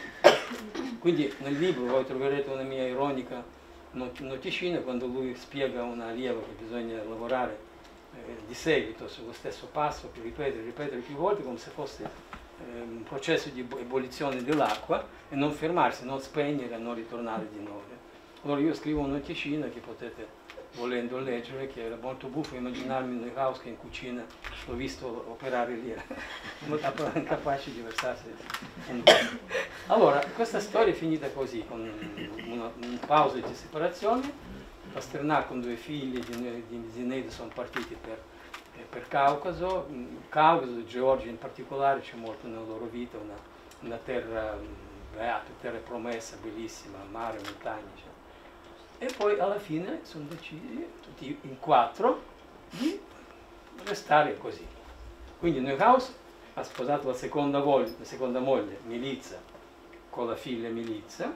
Quindi nel libro voi troverete una mia ironica noticina quando lui spiega a un allievo che bisogna lavorare di seguito sullo stesso passo, per ripetere, ripetere più volte, come se fosse eh, un processo di ebollizione dell'acqua e non fermarsi, non spegnere e non ritornare di nuovo. Allora io scrivo una noticina che potete, volendo, leggere, che era molto buffo immaginarmi Neuhaus che in cucina l'ho visto operare lì, incapace di versarsi un po'. Allora, questa storia è finita così, con una, una pausa di separazione. Pasternak con due figli di, di Zinaida sono partiti per, eh, per Caucaso, il Caucaso, Georgia in particolare, c'è molto nella loro vita, una, una terra beata, terra promessa, bellissima, mare, montagne. Cioè. E poi alla fine sono decisi, tutti in quattro, di restare così. Quindi Neuhaus ha sposato la seconda, voglia, la seconda moglie, Milica, con la figlia Milica,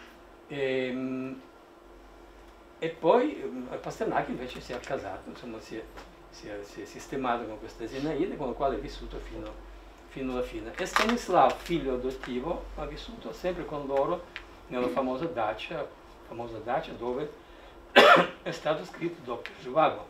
e, E poi eh, Pasternak invece si è accasato, insomma si è, si è, si è sistemato con questa Zinaida, con la quale è vissuto fino, fino alla fine. E Stanislav, figlio adottivo, ha vissuto sempre con loro nella famosa dacia, famosa dacia dove è stato scritto doppio Zhivago.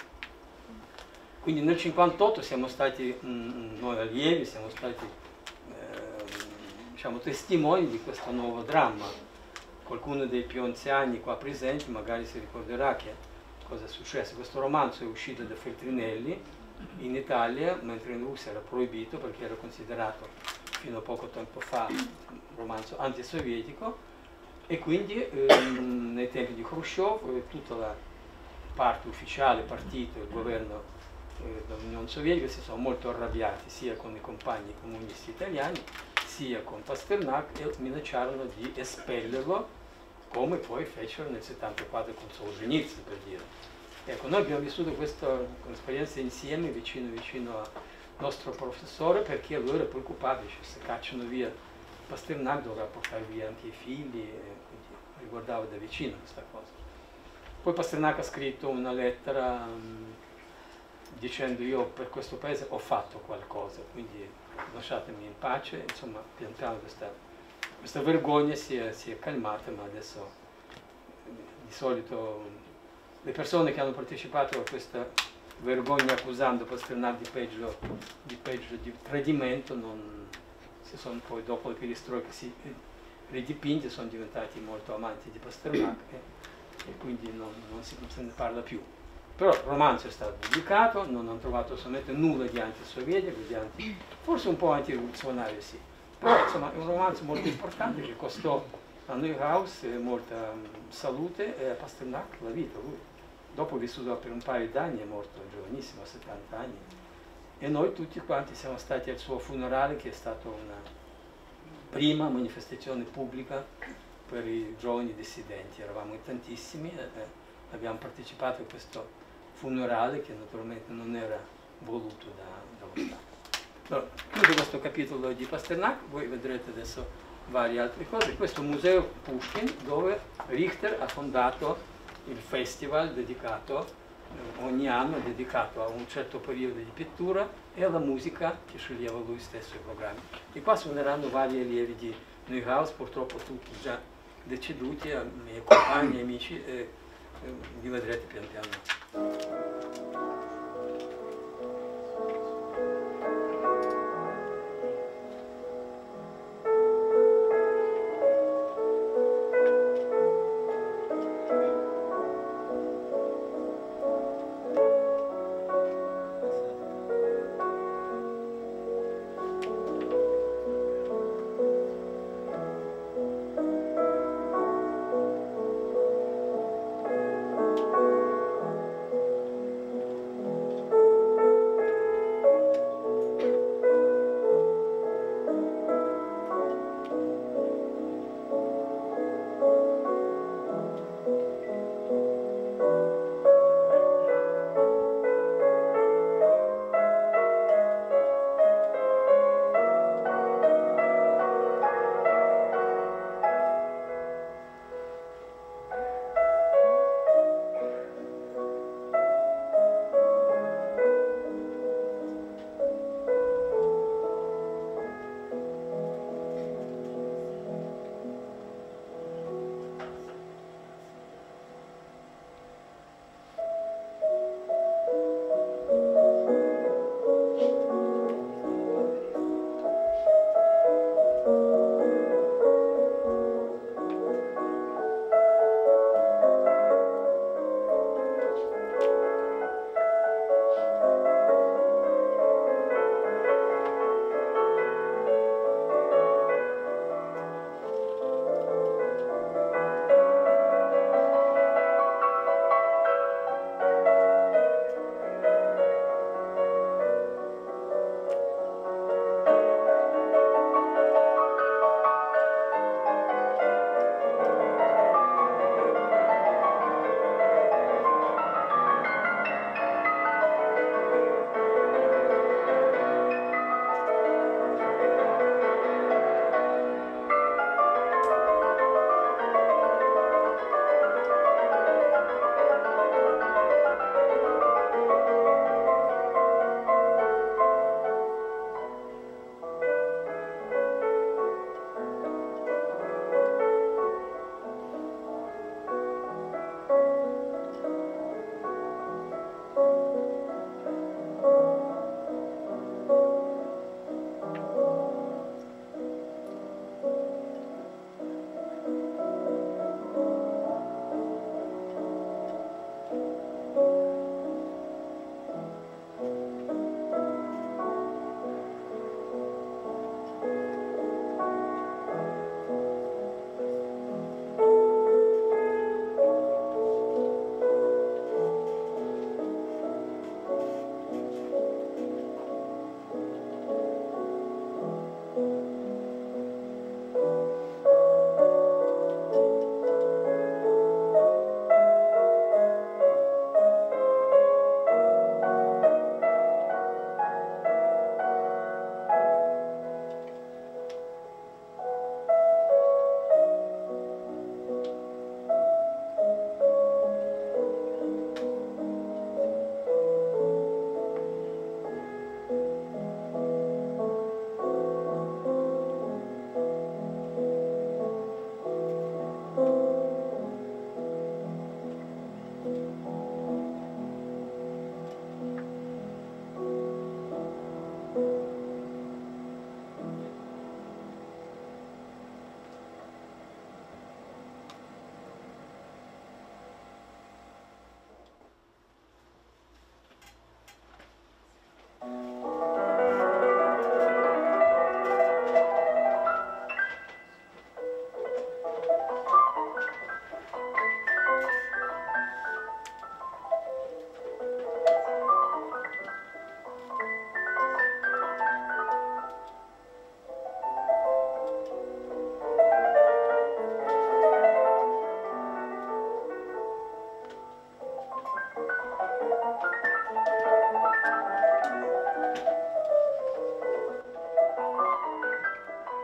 Quindi nel cinquantotto siamo stati mh, noi allievi, siamo stati eh, diciamo, testimoni di questo nuovo dramma. Qualcuno dei più anziani qua presenti magari si ricorderà che cosa è successo. Questo romanzo è uscito da Feltrinelli in Italia, mentre in Russia era proibito perché era considerato fino a poco tempo fa un romanzo antisovietico, e quindi ehm, nei tempi di Khrushchev eh, tutta la parte ufficiale, partito, il governo eh, dell'Unione Sovietica si sono molto arrabbiati sia con i compagni comunisti italiani sia con Pasternak e minacciarono di espellerlo, come poi fecero nel settantaquattro con Solzhenitsyn, per dire. Ecco, noi abbiamo vissuto questa esperienza insieme, vicino vicino al nostro professore, perché lui era preoccupato, dice, se cacciano via Pasternak dovrà portare via anche i figli, e quindi riguardava da vicino questa cosa. Poi Pasternak ha scritto una lettera um, dicendo io per questo paese ho fatto qualcosa, quindi lasciatemi in pace, insomma pian piano questa Questa vergogna si è, si è calmata, ma adesso di solito le persone che hanno partecipato a questa vergogna accusando Pasternak di peggio di, peggio di tradimento non si sono poi dopo la perestroika si ridipinti, sono diventati molto amanti di Pasternak e, e quindi non, non, si, non se ne parla più. Però il romanzo è stato pubblicato, non hanno trovato assolutamente nulla di antisovietico, di anti, forse un po' antirivoluzionario sì. Però insomma è un romanzo molto importante che costò a Neuhaus molta um, salute e a Pasternak la vita. Lui dopo è vissuto per un paio d'anni, è morto giovanissimo, a settanta anni. E noi tutti quanti siamo stati al suo funerale, che è stata una prima manifestazione pubblica per i giovani dissidenti. Eravamo in tantissimi e eh, abbiamo partecipato a questo funerale che naturalmente non era voluto da, dallo Stato. Allora, chiuso questo capitolo di Pasternak, voi vedrete adesso varie altre cose. Questo è un museo Pushkin dove Richter ha fondato il festival dedicato, eh, ogni anno dedicato a un certo periodo di pittura e alla musica che sceglieva lui stesso i programmi. E qua suoneranno vari allievi di Neuhaus, purtroppo tutti già deceduti, i miei compagni e amici, e, e li vedrete pian piano.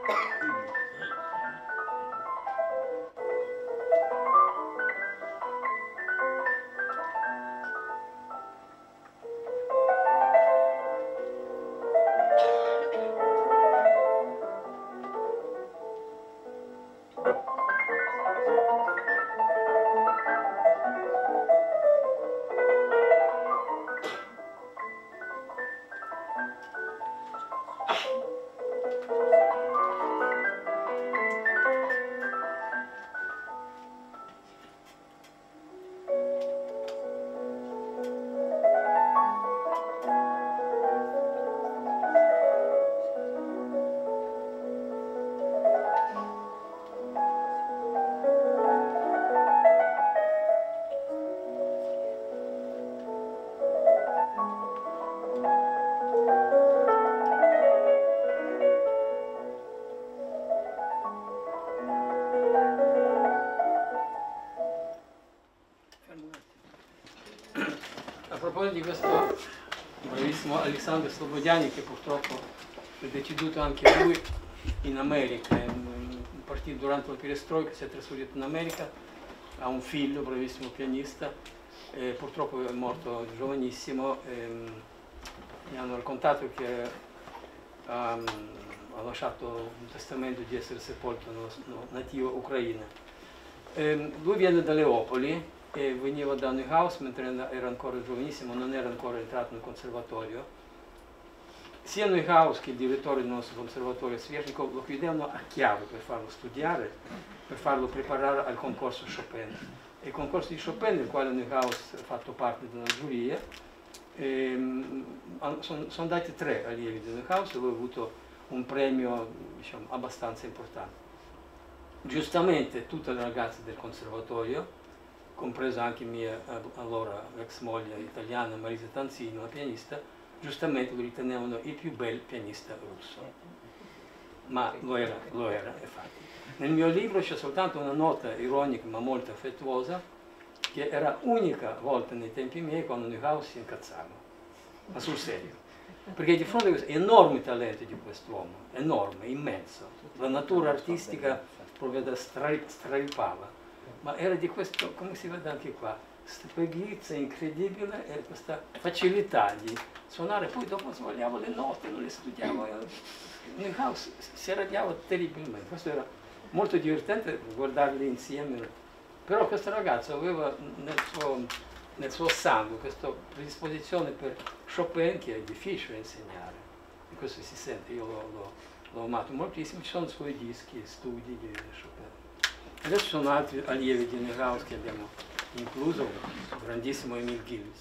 A proposito di questo bravissimo Alessandro Slobodiani, che purtroppo è deceduto anche lui in America, in, in partito durante la perestroika, si è trasferito in America, ha un figlio, bravissimo pianista, e purtroppo è morto giovanissimo. E, mi hanno raccontato che um, ha lasciato un testamento di essere sepolto nella no, nativa ucraina. E, lui viene da Leopoli e veniva da Neuhaus mentre era ancora giovanissimo, non era ancora entrato nel conservatorio. Sia Neuhaus che il direttore del nostro conservatorio Sveshnikov lo chiudevano a chiave per farlo studiare, per farlo preparare al concorso Chopin. E il concorso di Chopin, nel quale Neuhaus ha fatto parte della giuria, sono son andati tre allievi di Neuhaus e lui ha avuto un premio, diciamo, abbastanza importante. Giustamente tutte le ragazze del conservatorio, compresa anche mia allora ex moglie italiana Marisa Tanzini, una pianista, giustamente lo ritenevano il più bel pianista russo. Ma lo era, lo era, infatti. Nel mio libro c'è soltanto una nota ironica ma molto affettuosa, che era unica volta nei tempi miei quando Neuhaus si incazzava, ma sul serio. Perché di fronte a questo enorme talento di quest'uomo, enorme, immenso, la natura artistica proprio da straripava, ma era di questo, come si vede anche qua, questa pigrizia incredibile e questa facilità di suonare, poi dopo sbagliavo le note, non le studiavo. Neuhaus si arrabbiava terribilmente, questo era molto divertente guardarli insieme, però questo ragazzo aveva nel suo, nel suo sangue questa predisposizione per Chopin che è difficile insegnare, e questo si sente, io l'ho amato moltissimo, ci sono i suoi dischi, studi di Chopin. Adesso ci sono altri allievi di Neuhaus che abbiamo incluso, il grandissimo Emil Gillis.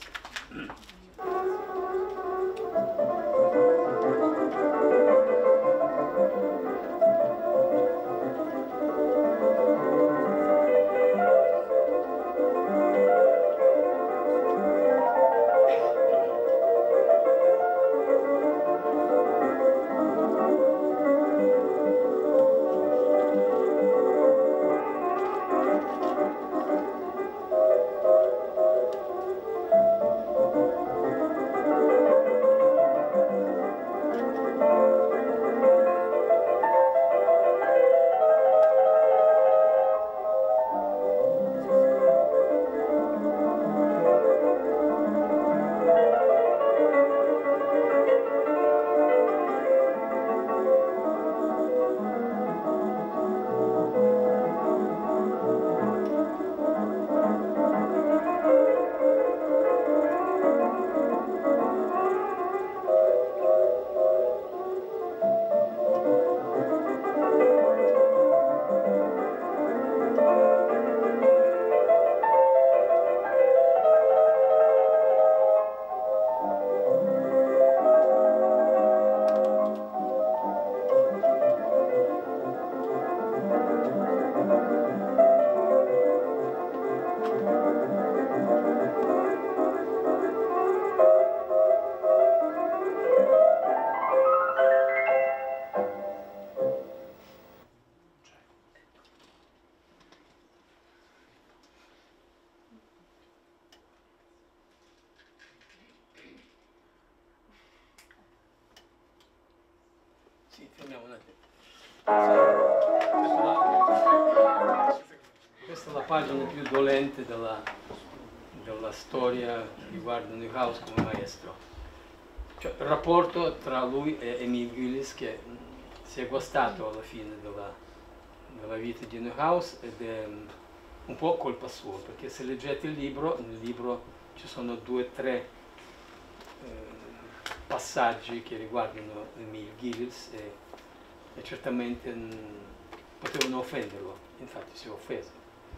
Sì, fermiamo un attimo. Questa è la pagina più dolente della, della storia riguardo Neuhaus come maestro. Cioè, il rapporto tra lui e Emil Güllis, che si è guastato alla fine della, della vita di Neuhaus, ed è un po' colpa sua, perché se leggete il libro, nel libro ci sono due o tre eh, passaggi che riguardano Emil Güllis e, e certamente mh, potevano offenderlo, infatti si è offeso.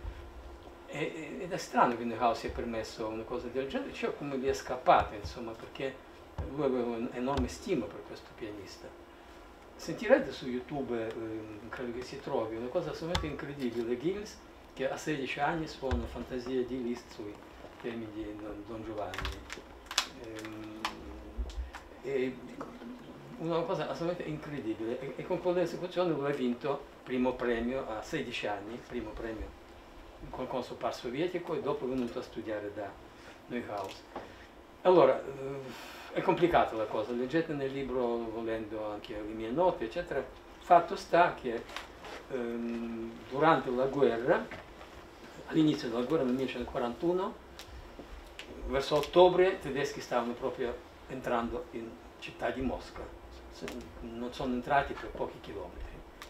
E, ed è strano che Neuhaus sia permesso una cosa del genere, cioè come gli è scappata, insomma, perché lui aveva un'enorme stima per questo pianista. Sentirete su YouTube, eh, credo che si trovi, una cosa assolutamente incredibile, Güllis che a sedici anni suona fantasie di Liszt sui temi di Don, Don Giovanni. Ehm, e una cosa assolutamente incredibile, e, e con quell'esecuzione lui ha vinto primo premio a sedici anni, primo premio in concorso par sovietico, e dopo è venuto a studiare da Neuhaus. Allora, eh, è complicata la cosa, leggete nel libro volendo anche le mie note, eccetera. Fatto sta che ehm, durante la guerra, all'inizio della guerra nel millenovecentoquarantuno, verso ottobre i tedeschi stavano proprio entrando in città di Mosca, non sono entrati per pochi chilometri.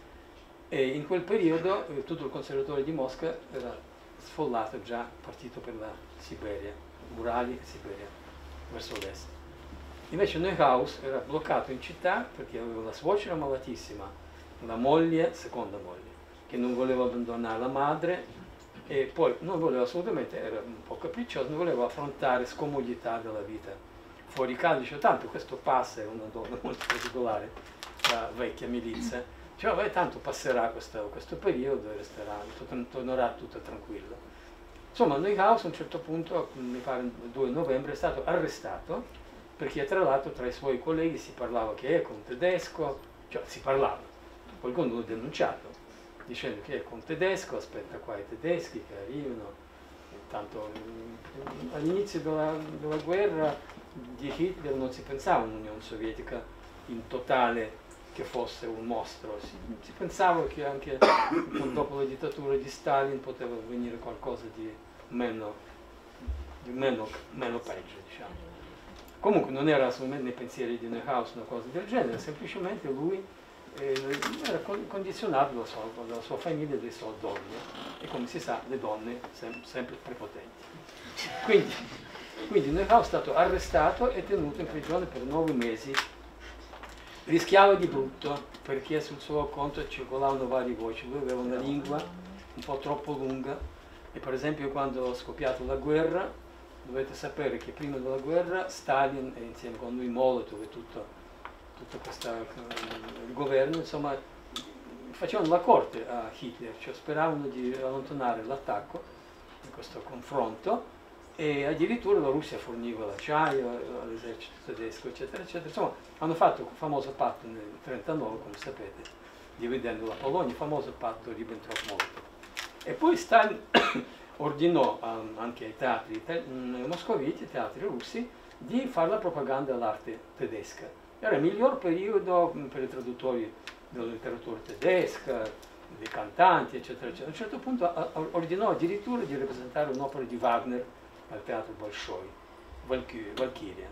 E in quel periodo eh, tutto il conservatorio di Mosca era sfollato, già partito per la Siberia, Urali e Siberia, verso l'est. Invece Neuhaus era bloccato in città perché aveva la suocera malatissima, la moglie, seconda moglie, che non voleva abbandonare la madre, e poi non voleva assolutamente, era un po' capriccioso, non voleva affrontare scomodità della vita fuori casa. Dice, tanto questo passa, è una donna molto particolare, la vecchia milizia. Cioè, beh, tanto passerà questo, questo periodo e resterà, tornerà tutto tranquillo. Insomma, Neuhaus a un certo punto, mi pare il due novembre, è stato arrestato perché tra l'altro tra i suoi colleghi si parlava che è un tedesco, cioè si parlava, poi qualcuno l'ha denunciato, dicendo che è un tedesco, aspetta qua i tedeschi che arrivano. Tanto all'inizio della, della guerra di Hitler non si pensava a un'Unione Sovietica in totale che fosse un mostro, si, si pensava che anche dopo la dittatura di Stalin poteva venire qualcosa di meno, di meno, meno peggio, diciamo. Comunque non era assolutamente nei pensieri di Neuhaus una cosa del genere, semplicemente lui eh, era condizionato dalla sua, dalla sua famiglia e dalle sue donne, e come si sa le donne sem sempre prepotenti. Quindi, quindi Neuhaus è stato arrestato e tenuto in prigione per nove mesi. Rischiava di brutto perché sul suo conto circolavano varie voci, lui aveva una lingua un po' troppo lunga, e per esempio quando è scoppiata la guerra, dovete sapere che prima della guerra Stalin e insieme con lui Molotov e tutto, tutto questo il governo, insomma, facevano la corte a Hitler, cioè speravano di allontanare l'attacco in questo confronto, e addirittura la Russia forniva l'acciaio all'esercito tedesco, eccetera, eccetera. Insomma, hanno fatto il famoso patto nel millenovecentontantanove, come sapete, dividendo la Polonia, il famoso patto Ribbentrop-Molotov. E poi Stalin ordinò um, anche ai teatri moscoviti, ai teatri russi, di fare la propaganda all'arte tedesca. Era il miglior periodo per i traduttori della letteratura tedesca, dei cantanti, eccetera, eccetera. A un certo punto a, a, ordinò addirittura di rappresentare un'opera di Wagner al teatro Bolshoi, Valkyria.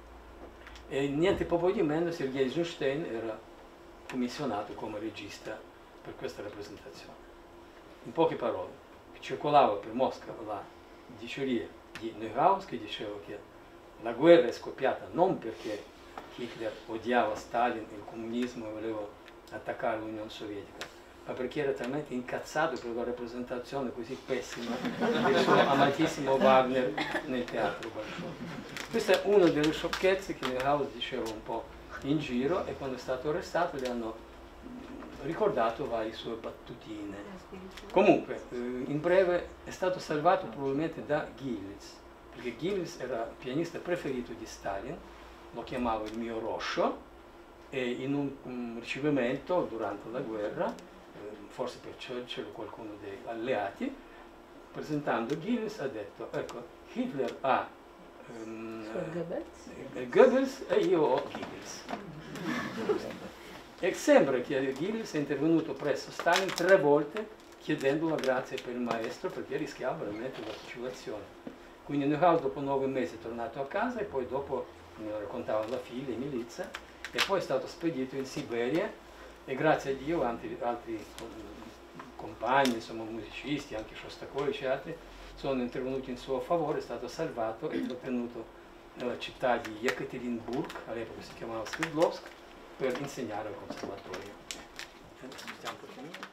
E niente poco di meno, Sergei Eisenstein era commissionato come regista per questa rappresentazione. In poche parole, circolava per Mosca la diceria di Neuhaus che diceva che la guerra è scoppiata non perché Hitler odiava Stalin e il comunismo e voleva attaccare l'Unione Sovietica, ma perché era talmente incazzato per la rappresentazione così pessima del suo amatissimo Wagner nel teatro Bolshoi. Questa è una delle sciocchezze che Neuhaus diceva un po' in giro, e quando è stato arrestato gli hanno ricordato varie sue battutine. Comunque, eh, in breve, è stato salvato probabilmente da Güllis, perché Güllis era il pianista preferito di Stalin, lo chiamava il mio Roscio, e in un, un ricevimento durante la guerra, forse per Churchill o qualcuno dei alleati, presentando Güllis ha detto, ecco, Hitler ha um, Goebbels e io ho Güllis. E sembra che Gillis è intervenuto presso Stalin tre volte chiedendo la grazia per il maestro perché rischiava veramente la fucilazione. Quindi Neuhaus dopo nove mesi è tornato a casa e poi dopo, me lo raccontava la figlia in milizia, e poi è stato spedito in Siberia e grazie a Dio altri, altri compagni, insomma musicisti, anche Shostakovich e altri, sono intervenuti in suo favore, è stato salvato e trattenuto nella città di Yekaterinburg, all'epoca si chiamava Sverdlovsk, per insegnare al conservatorio. Stiamo per finire.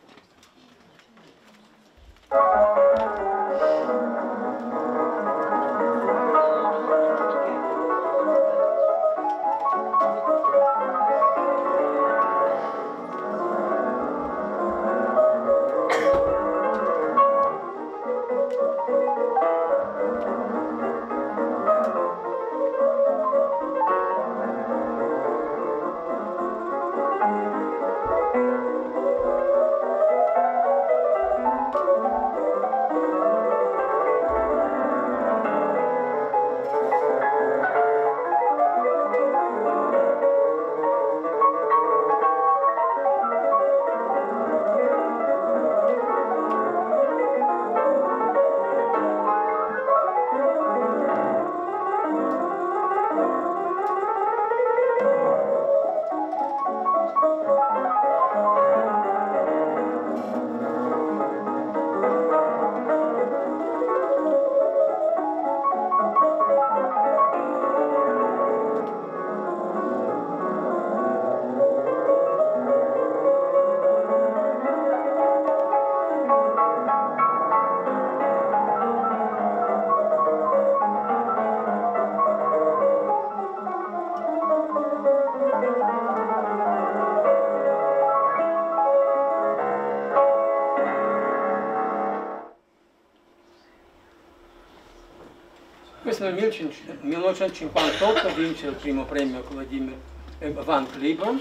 Questo nel millenovecentocinquantotto vince il primo premio Vladimir Van Cliburn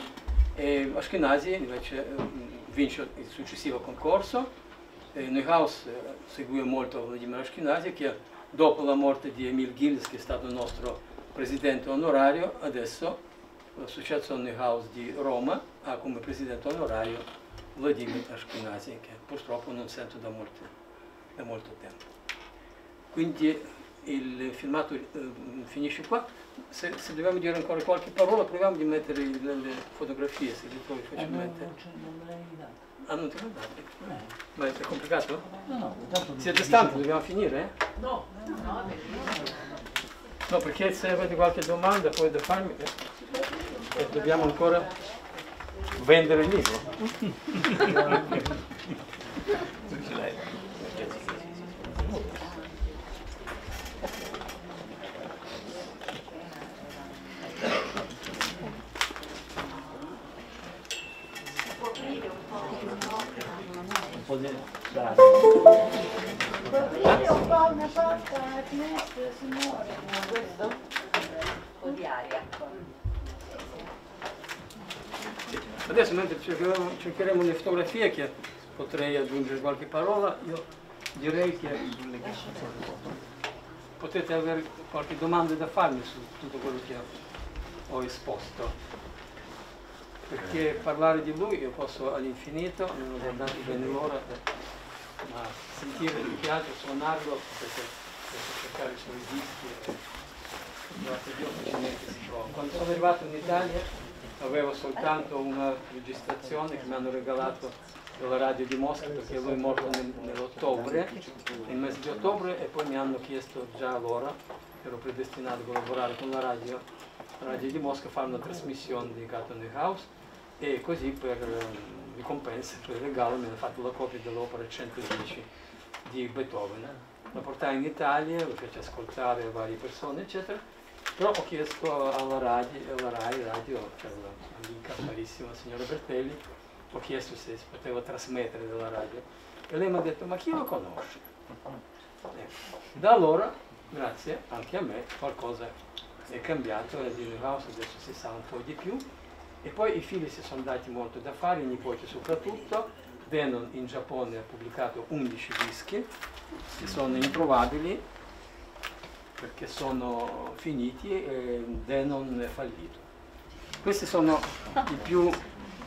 e Ashkenazy invece vince il successivo concorso. E Neuhaus seguì molto Vladimir Ashkenazy che dopo la morte di Emil Gillis, che è stato il nostro presidente onorario, adesso l'associazione Neuhaus di Roma ha come presidente onorario Vladimir Ashkenazy, che purtroppo non sento da, molte, da molto tempo. Quindi il filmato eh, finisce qua. Se, se dobbiamo dire ancora qualche parola, proviamo di mettere le, le fotografie, se le trovi facilmente. Eh, non, non me l'hai dato. Ah, non te l'ho dato? Eh. Ma è complicato? No, no. Siete stanchi? Dobbiamo finire? Eh? No, no, no. No, perché se avete qualche domanda poi da farmi, eh, eh, dobbiamo ancora vendere il libro. Coprire un po' una porta a finestra, signore. Questo? Un po' di aria. Adesso mentre cercheremo, cercheremo le fotografie, che potrei aggiungere qualche parola, io direi che potete avere qualche domanda da farmi su tutto quello che ho esposto. Perché parlare di lui io posso all'infinito, non ho guardato bene l'ora, ma sentire più che altro suonarlo, perché posso cercare i suoi dischi e grazie a Dio facilmente si trova. Quando sono arrivato in Italia avevo soltanto una registrazione che mi hanno regalato dalla radio di Mosca, perché lui è morto nel, nell'ottobre, nel mese di ottobre, e poi mi hanno chiesto già allora, ero predestinato a collaborare con la radio, la radio di Mosca, fare una trasmissione dedicata a Neuhaus, e così per um, ricompensa, per il regalo, mi hanno fatto la copia dell'opera centodieci di Beethoven. La portai in Italia, lo feci ascoltare a varie persone, eccetera, però ho chiesto alla, radio, alla RAI, radio, per l'amica carissima signora Bertelli, ho chiesto se si poteva trasmettere dalla radio, e lei mi ha detto: ma chi lo conosce? Ecco. Da allora, grazie anche a me, qualcosa è cambiato, e di Neuhaus adesso si sa un po' di più. E poi i figli si sono dati molto da fare, i nipoti soprattutto. Denon in Giappone ha pubblicato undici dischi che sono introvabili perché sono finiti e Denon è fallito. Questi sono i più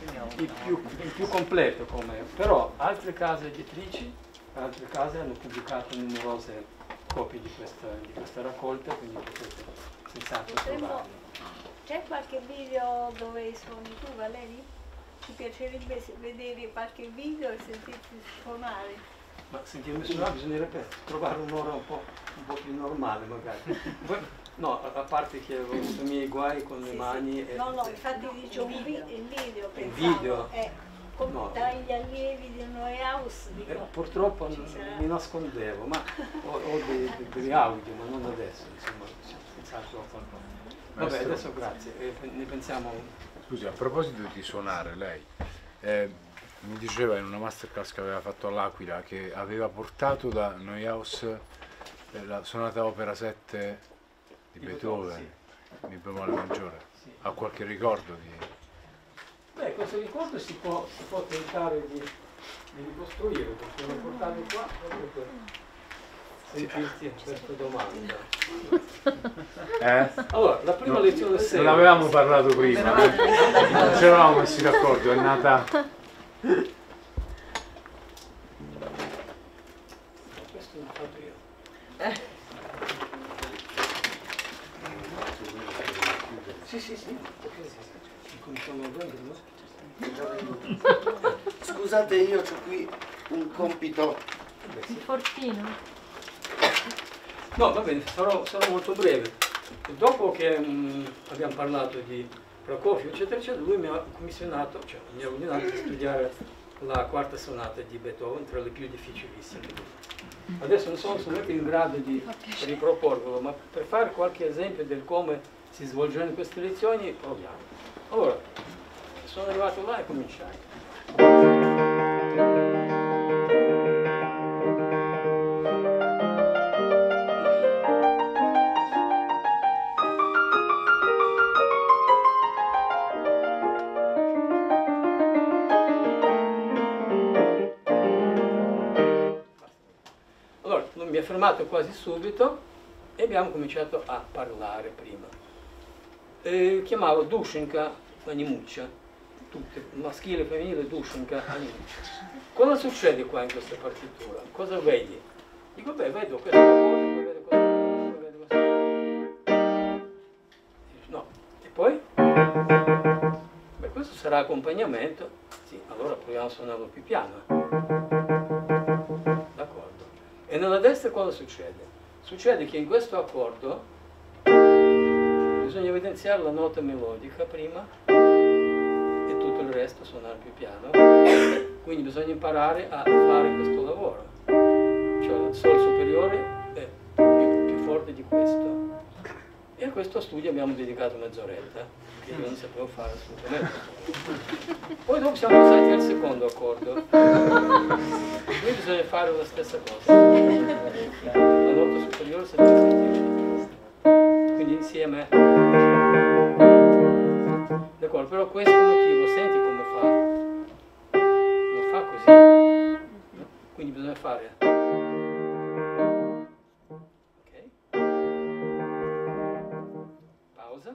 il più, il più completo come, però altre case editrici, altre case hanno pubblicato numerose copie di questa, di questa raccolta, quindi potete senz'altro trovarle. C'è qualche video dove suoni tu, Valeri? Ti piacerebbe vedere qualche video e sentirti suonare? Ma sentirmi suonare bisognerebbe trovare un'ora un po', un po' più normale magari. Poi, no, a, a parte che avevo avuto i miei guai con le Sì, mani. sì. E, no, no, infatti dice un video, il video, il pensavo, video? Eh, come No. tra gli allievi di Neuhaus. Eh, purtroppo ci non- sarà. mi nascondevo, ma ho, ho dei, dei- degli audio, ma non adesso, insomma, senz'altro ho qualcosa. Vabbè, Maestro. adesso grazie, e ne pensiamo. Scusi, a proposito di suonare, lei eh, mi diceva in una masterclass che aveva fatto all'Aquila che aveva portato da Neuhaus eh, la sonata opera sette di Di Beethoven, Beethoven, mi bemolle maggiore. Sì. Ha qualche ricordo di... Beh, questo ricordo si può, si può tentare di, di ricostruire, perché l'ho portato qua proprio per sentirti questa domanda. Eh? Allora, la prima No, lezione seria. non avevamo parlato prima, non ci eravamo messi d'accordo, è nata... Questo l'ho fatto io. Sì, sì, sì. Cominciamo a prenderlo. Scusate, io ho qui un compito. Il fortino. No, va bene, sarò, sarò molto breve. Dopo che mh, abbiamo parlato di Prokofiev, eccetera, eccetera, lui mi ha commissionato, cioè mi ha ordinato di studiare la quarta sonata di Beethoven, tra le più difficilissime. Adesso non sono assolutamente in grado di riproporvelo, ma per fare qualche esempio del come si svolgeranno queste lezioni, proviamo. Allora, sono arrivato là e cominciai. Allora, non mi ha fermato quasi subito e abbiamo cominciato a parlare prima. Eh, chiamavo Dushenka Animuccia, tutte, maschile e femminile Dushenka Animuccia. Cosa succede qua in questa partitura? Cosa vedi? Dico, beh, vedo questo accordo, poi vedo questo accordo, poi vedo questo accordo. No. E poi? Beh, questo sarà accompagnamento. Sì, allora proviamo a suonarlo più piano. D'accordo. E nella destra cosa succede? Succede che in questo accordo bisogna evidenziare la nota melodica prima e tutto il resto suonare più piano. Quindi bisogna imparare a fare questo lavoro. Cioè il sol superiore è più, più forte di questo. E a questo studio abbiamo dedicato mezz'oretta, che io non sapevo fare assolutamente. Poi dopo siamo passati al secondo accordo. Qui bisogna fare la stessa cosa. La nota superiore si deve sentire. Quindi insieme. D'accordo, però questo motivo, senti come fa? Non fa così. Quindi bisogna fare. Ok. Pausa.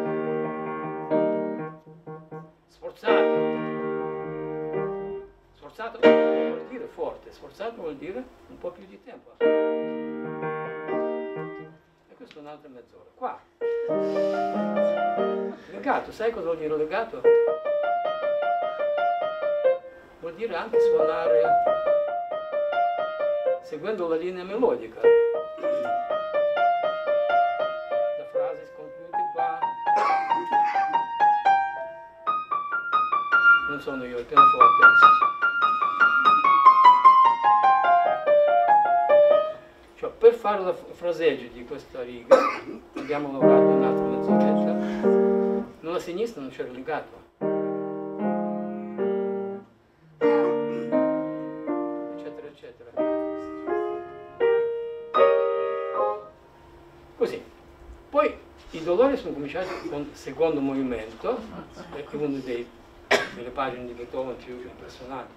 Sforzato. Sforzato vuol dire forte, sforzato vuol dire un po' più di tempo. E questo è un'altra mezz'ora. Qua. Legato, sai cosa vuol dire legato? Vuol dire anche suonare seguendo la linea melodica. La frase si conclude qua. Non sono io, il pianoforte. Cioè, per fare la fraseggio di questa riga abbiamo lavorato un'altra mezz'oretta. Nella sinistra non c'era legato. Eccetera, eccetera. Così. Poi i dolori sono cominciati con il secondo movimento, è uno dei, delle pagine di Beethoven più impressionanti.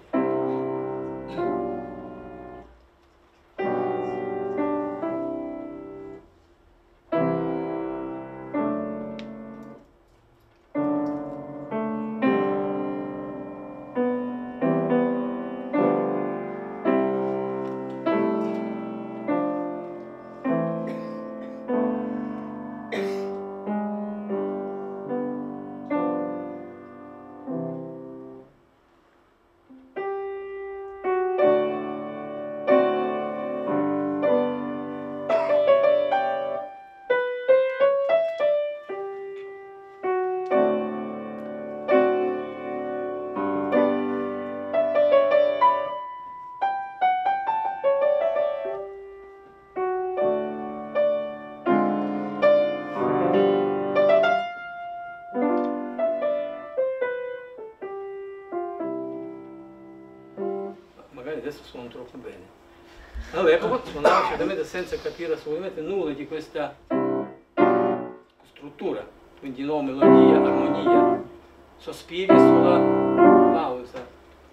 magari adesso suonano troppo bene. All'epoca suonava certamente senza capire assolutamente nulla di questa struttura, quindi no melodia, armonia, sospiri sulla pausa,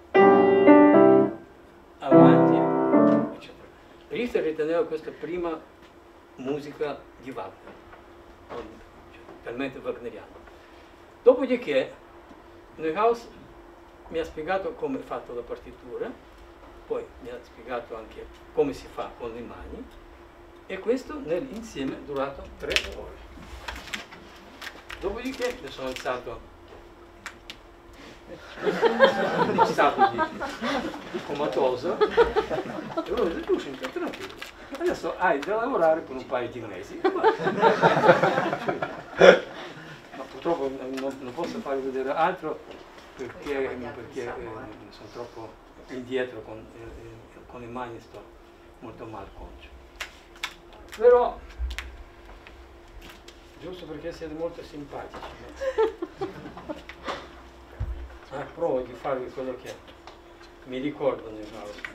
avanti, eccetera. Richter riteneva questa prima musica di Wagner, cioè, talmente wagneriana. Dopodiché Neuhaus mi ha spiegato come è fatta la partitura, poi mi ha spiegato anche come si fa con le mani, e questo nell'insieme è durato tre ore. Dopodiché mi sono alzato in stato di comatoso e ho detto, tu senti, tranquillo, adesso hai da lavorare con un paio di mesi. Ma purtroppo non, non posso farvi vedere altro perché, perché eh, sono troppo indietro con, eh, con le mani, sto molto malconcio. Però giusto perché siete molto simpatici, ah, provo di farvi quello che mi ricordo nel mouse.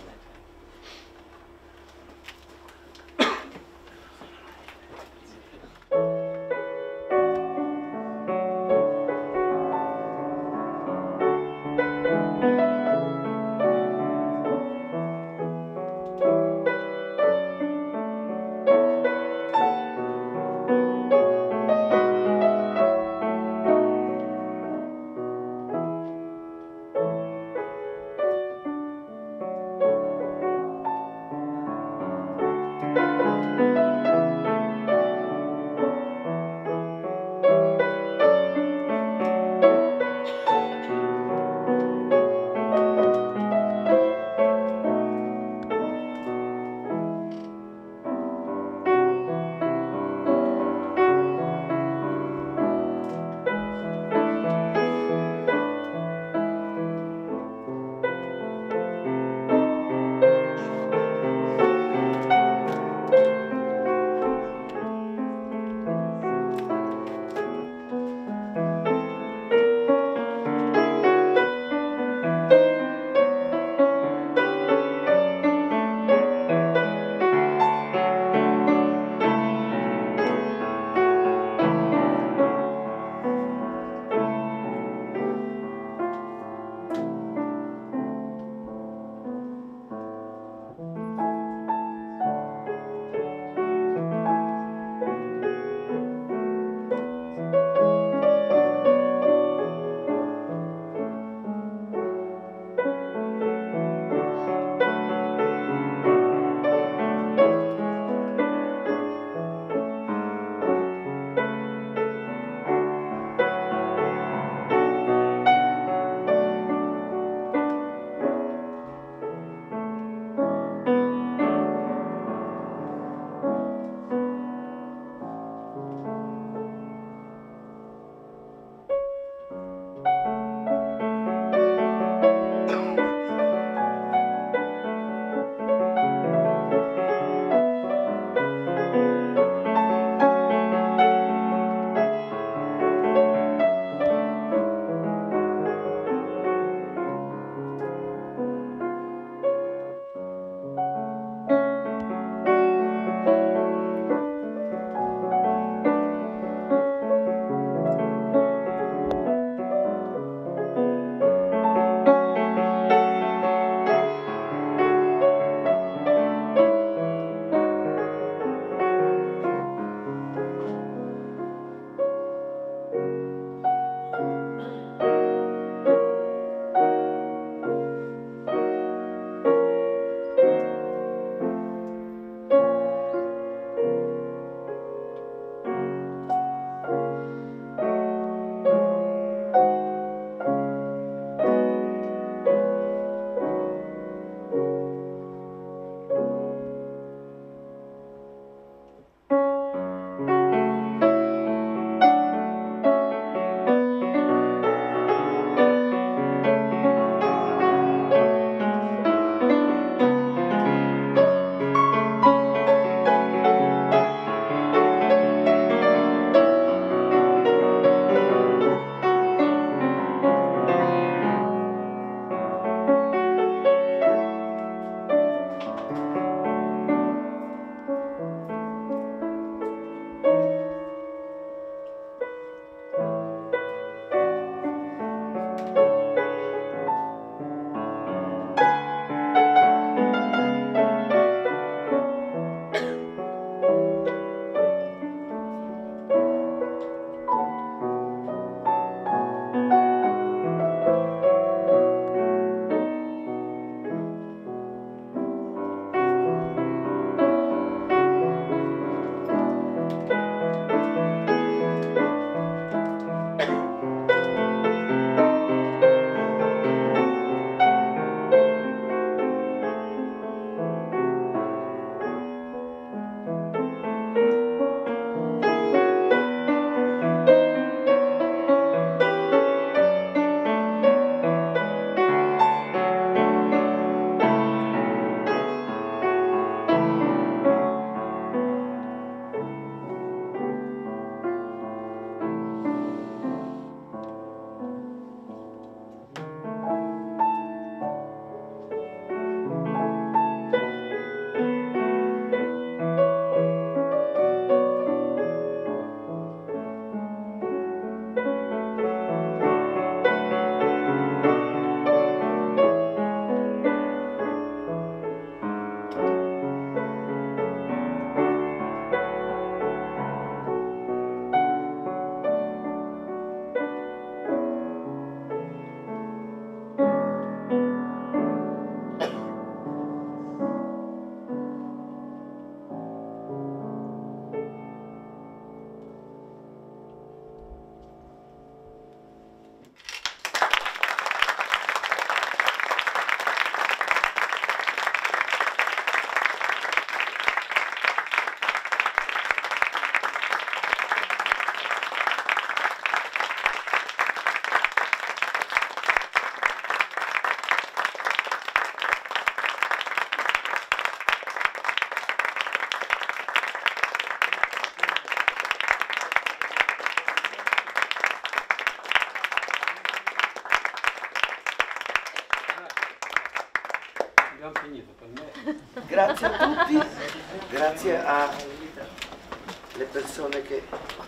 abbiamo finito per me. Grazie a tutti, grazie alle persone che...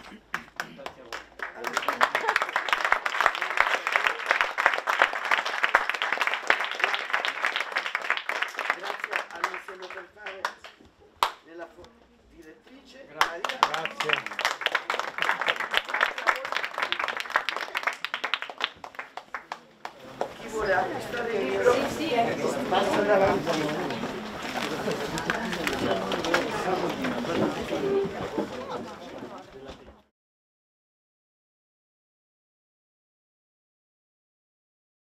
Grazie all'insieme per fare nella direttrice Maria. Grazie. Chi vuole acquistare il libro? Sì, sì, passa davanti.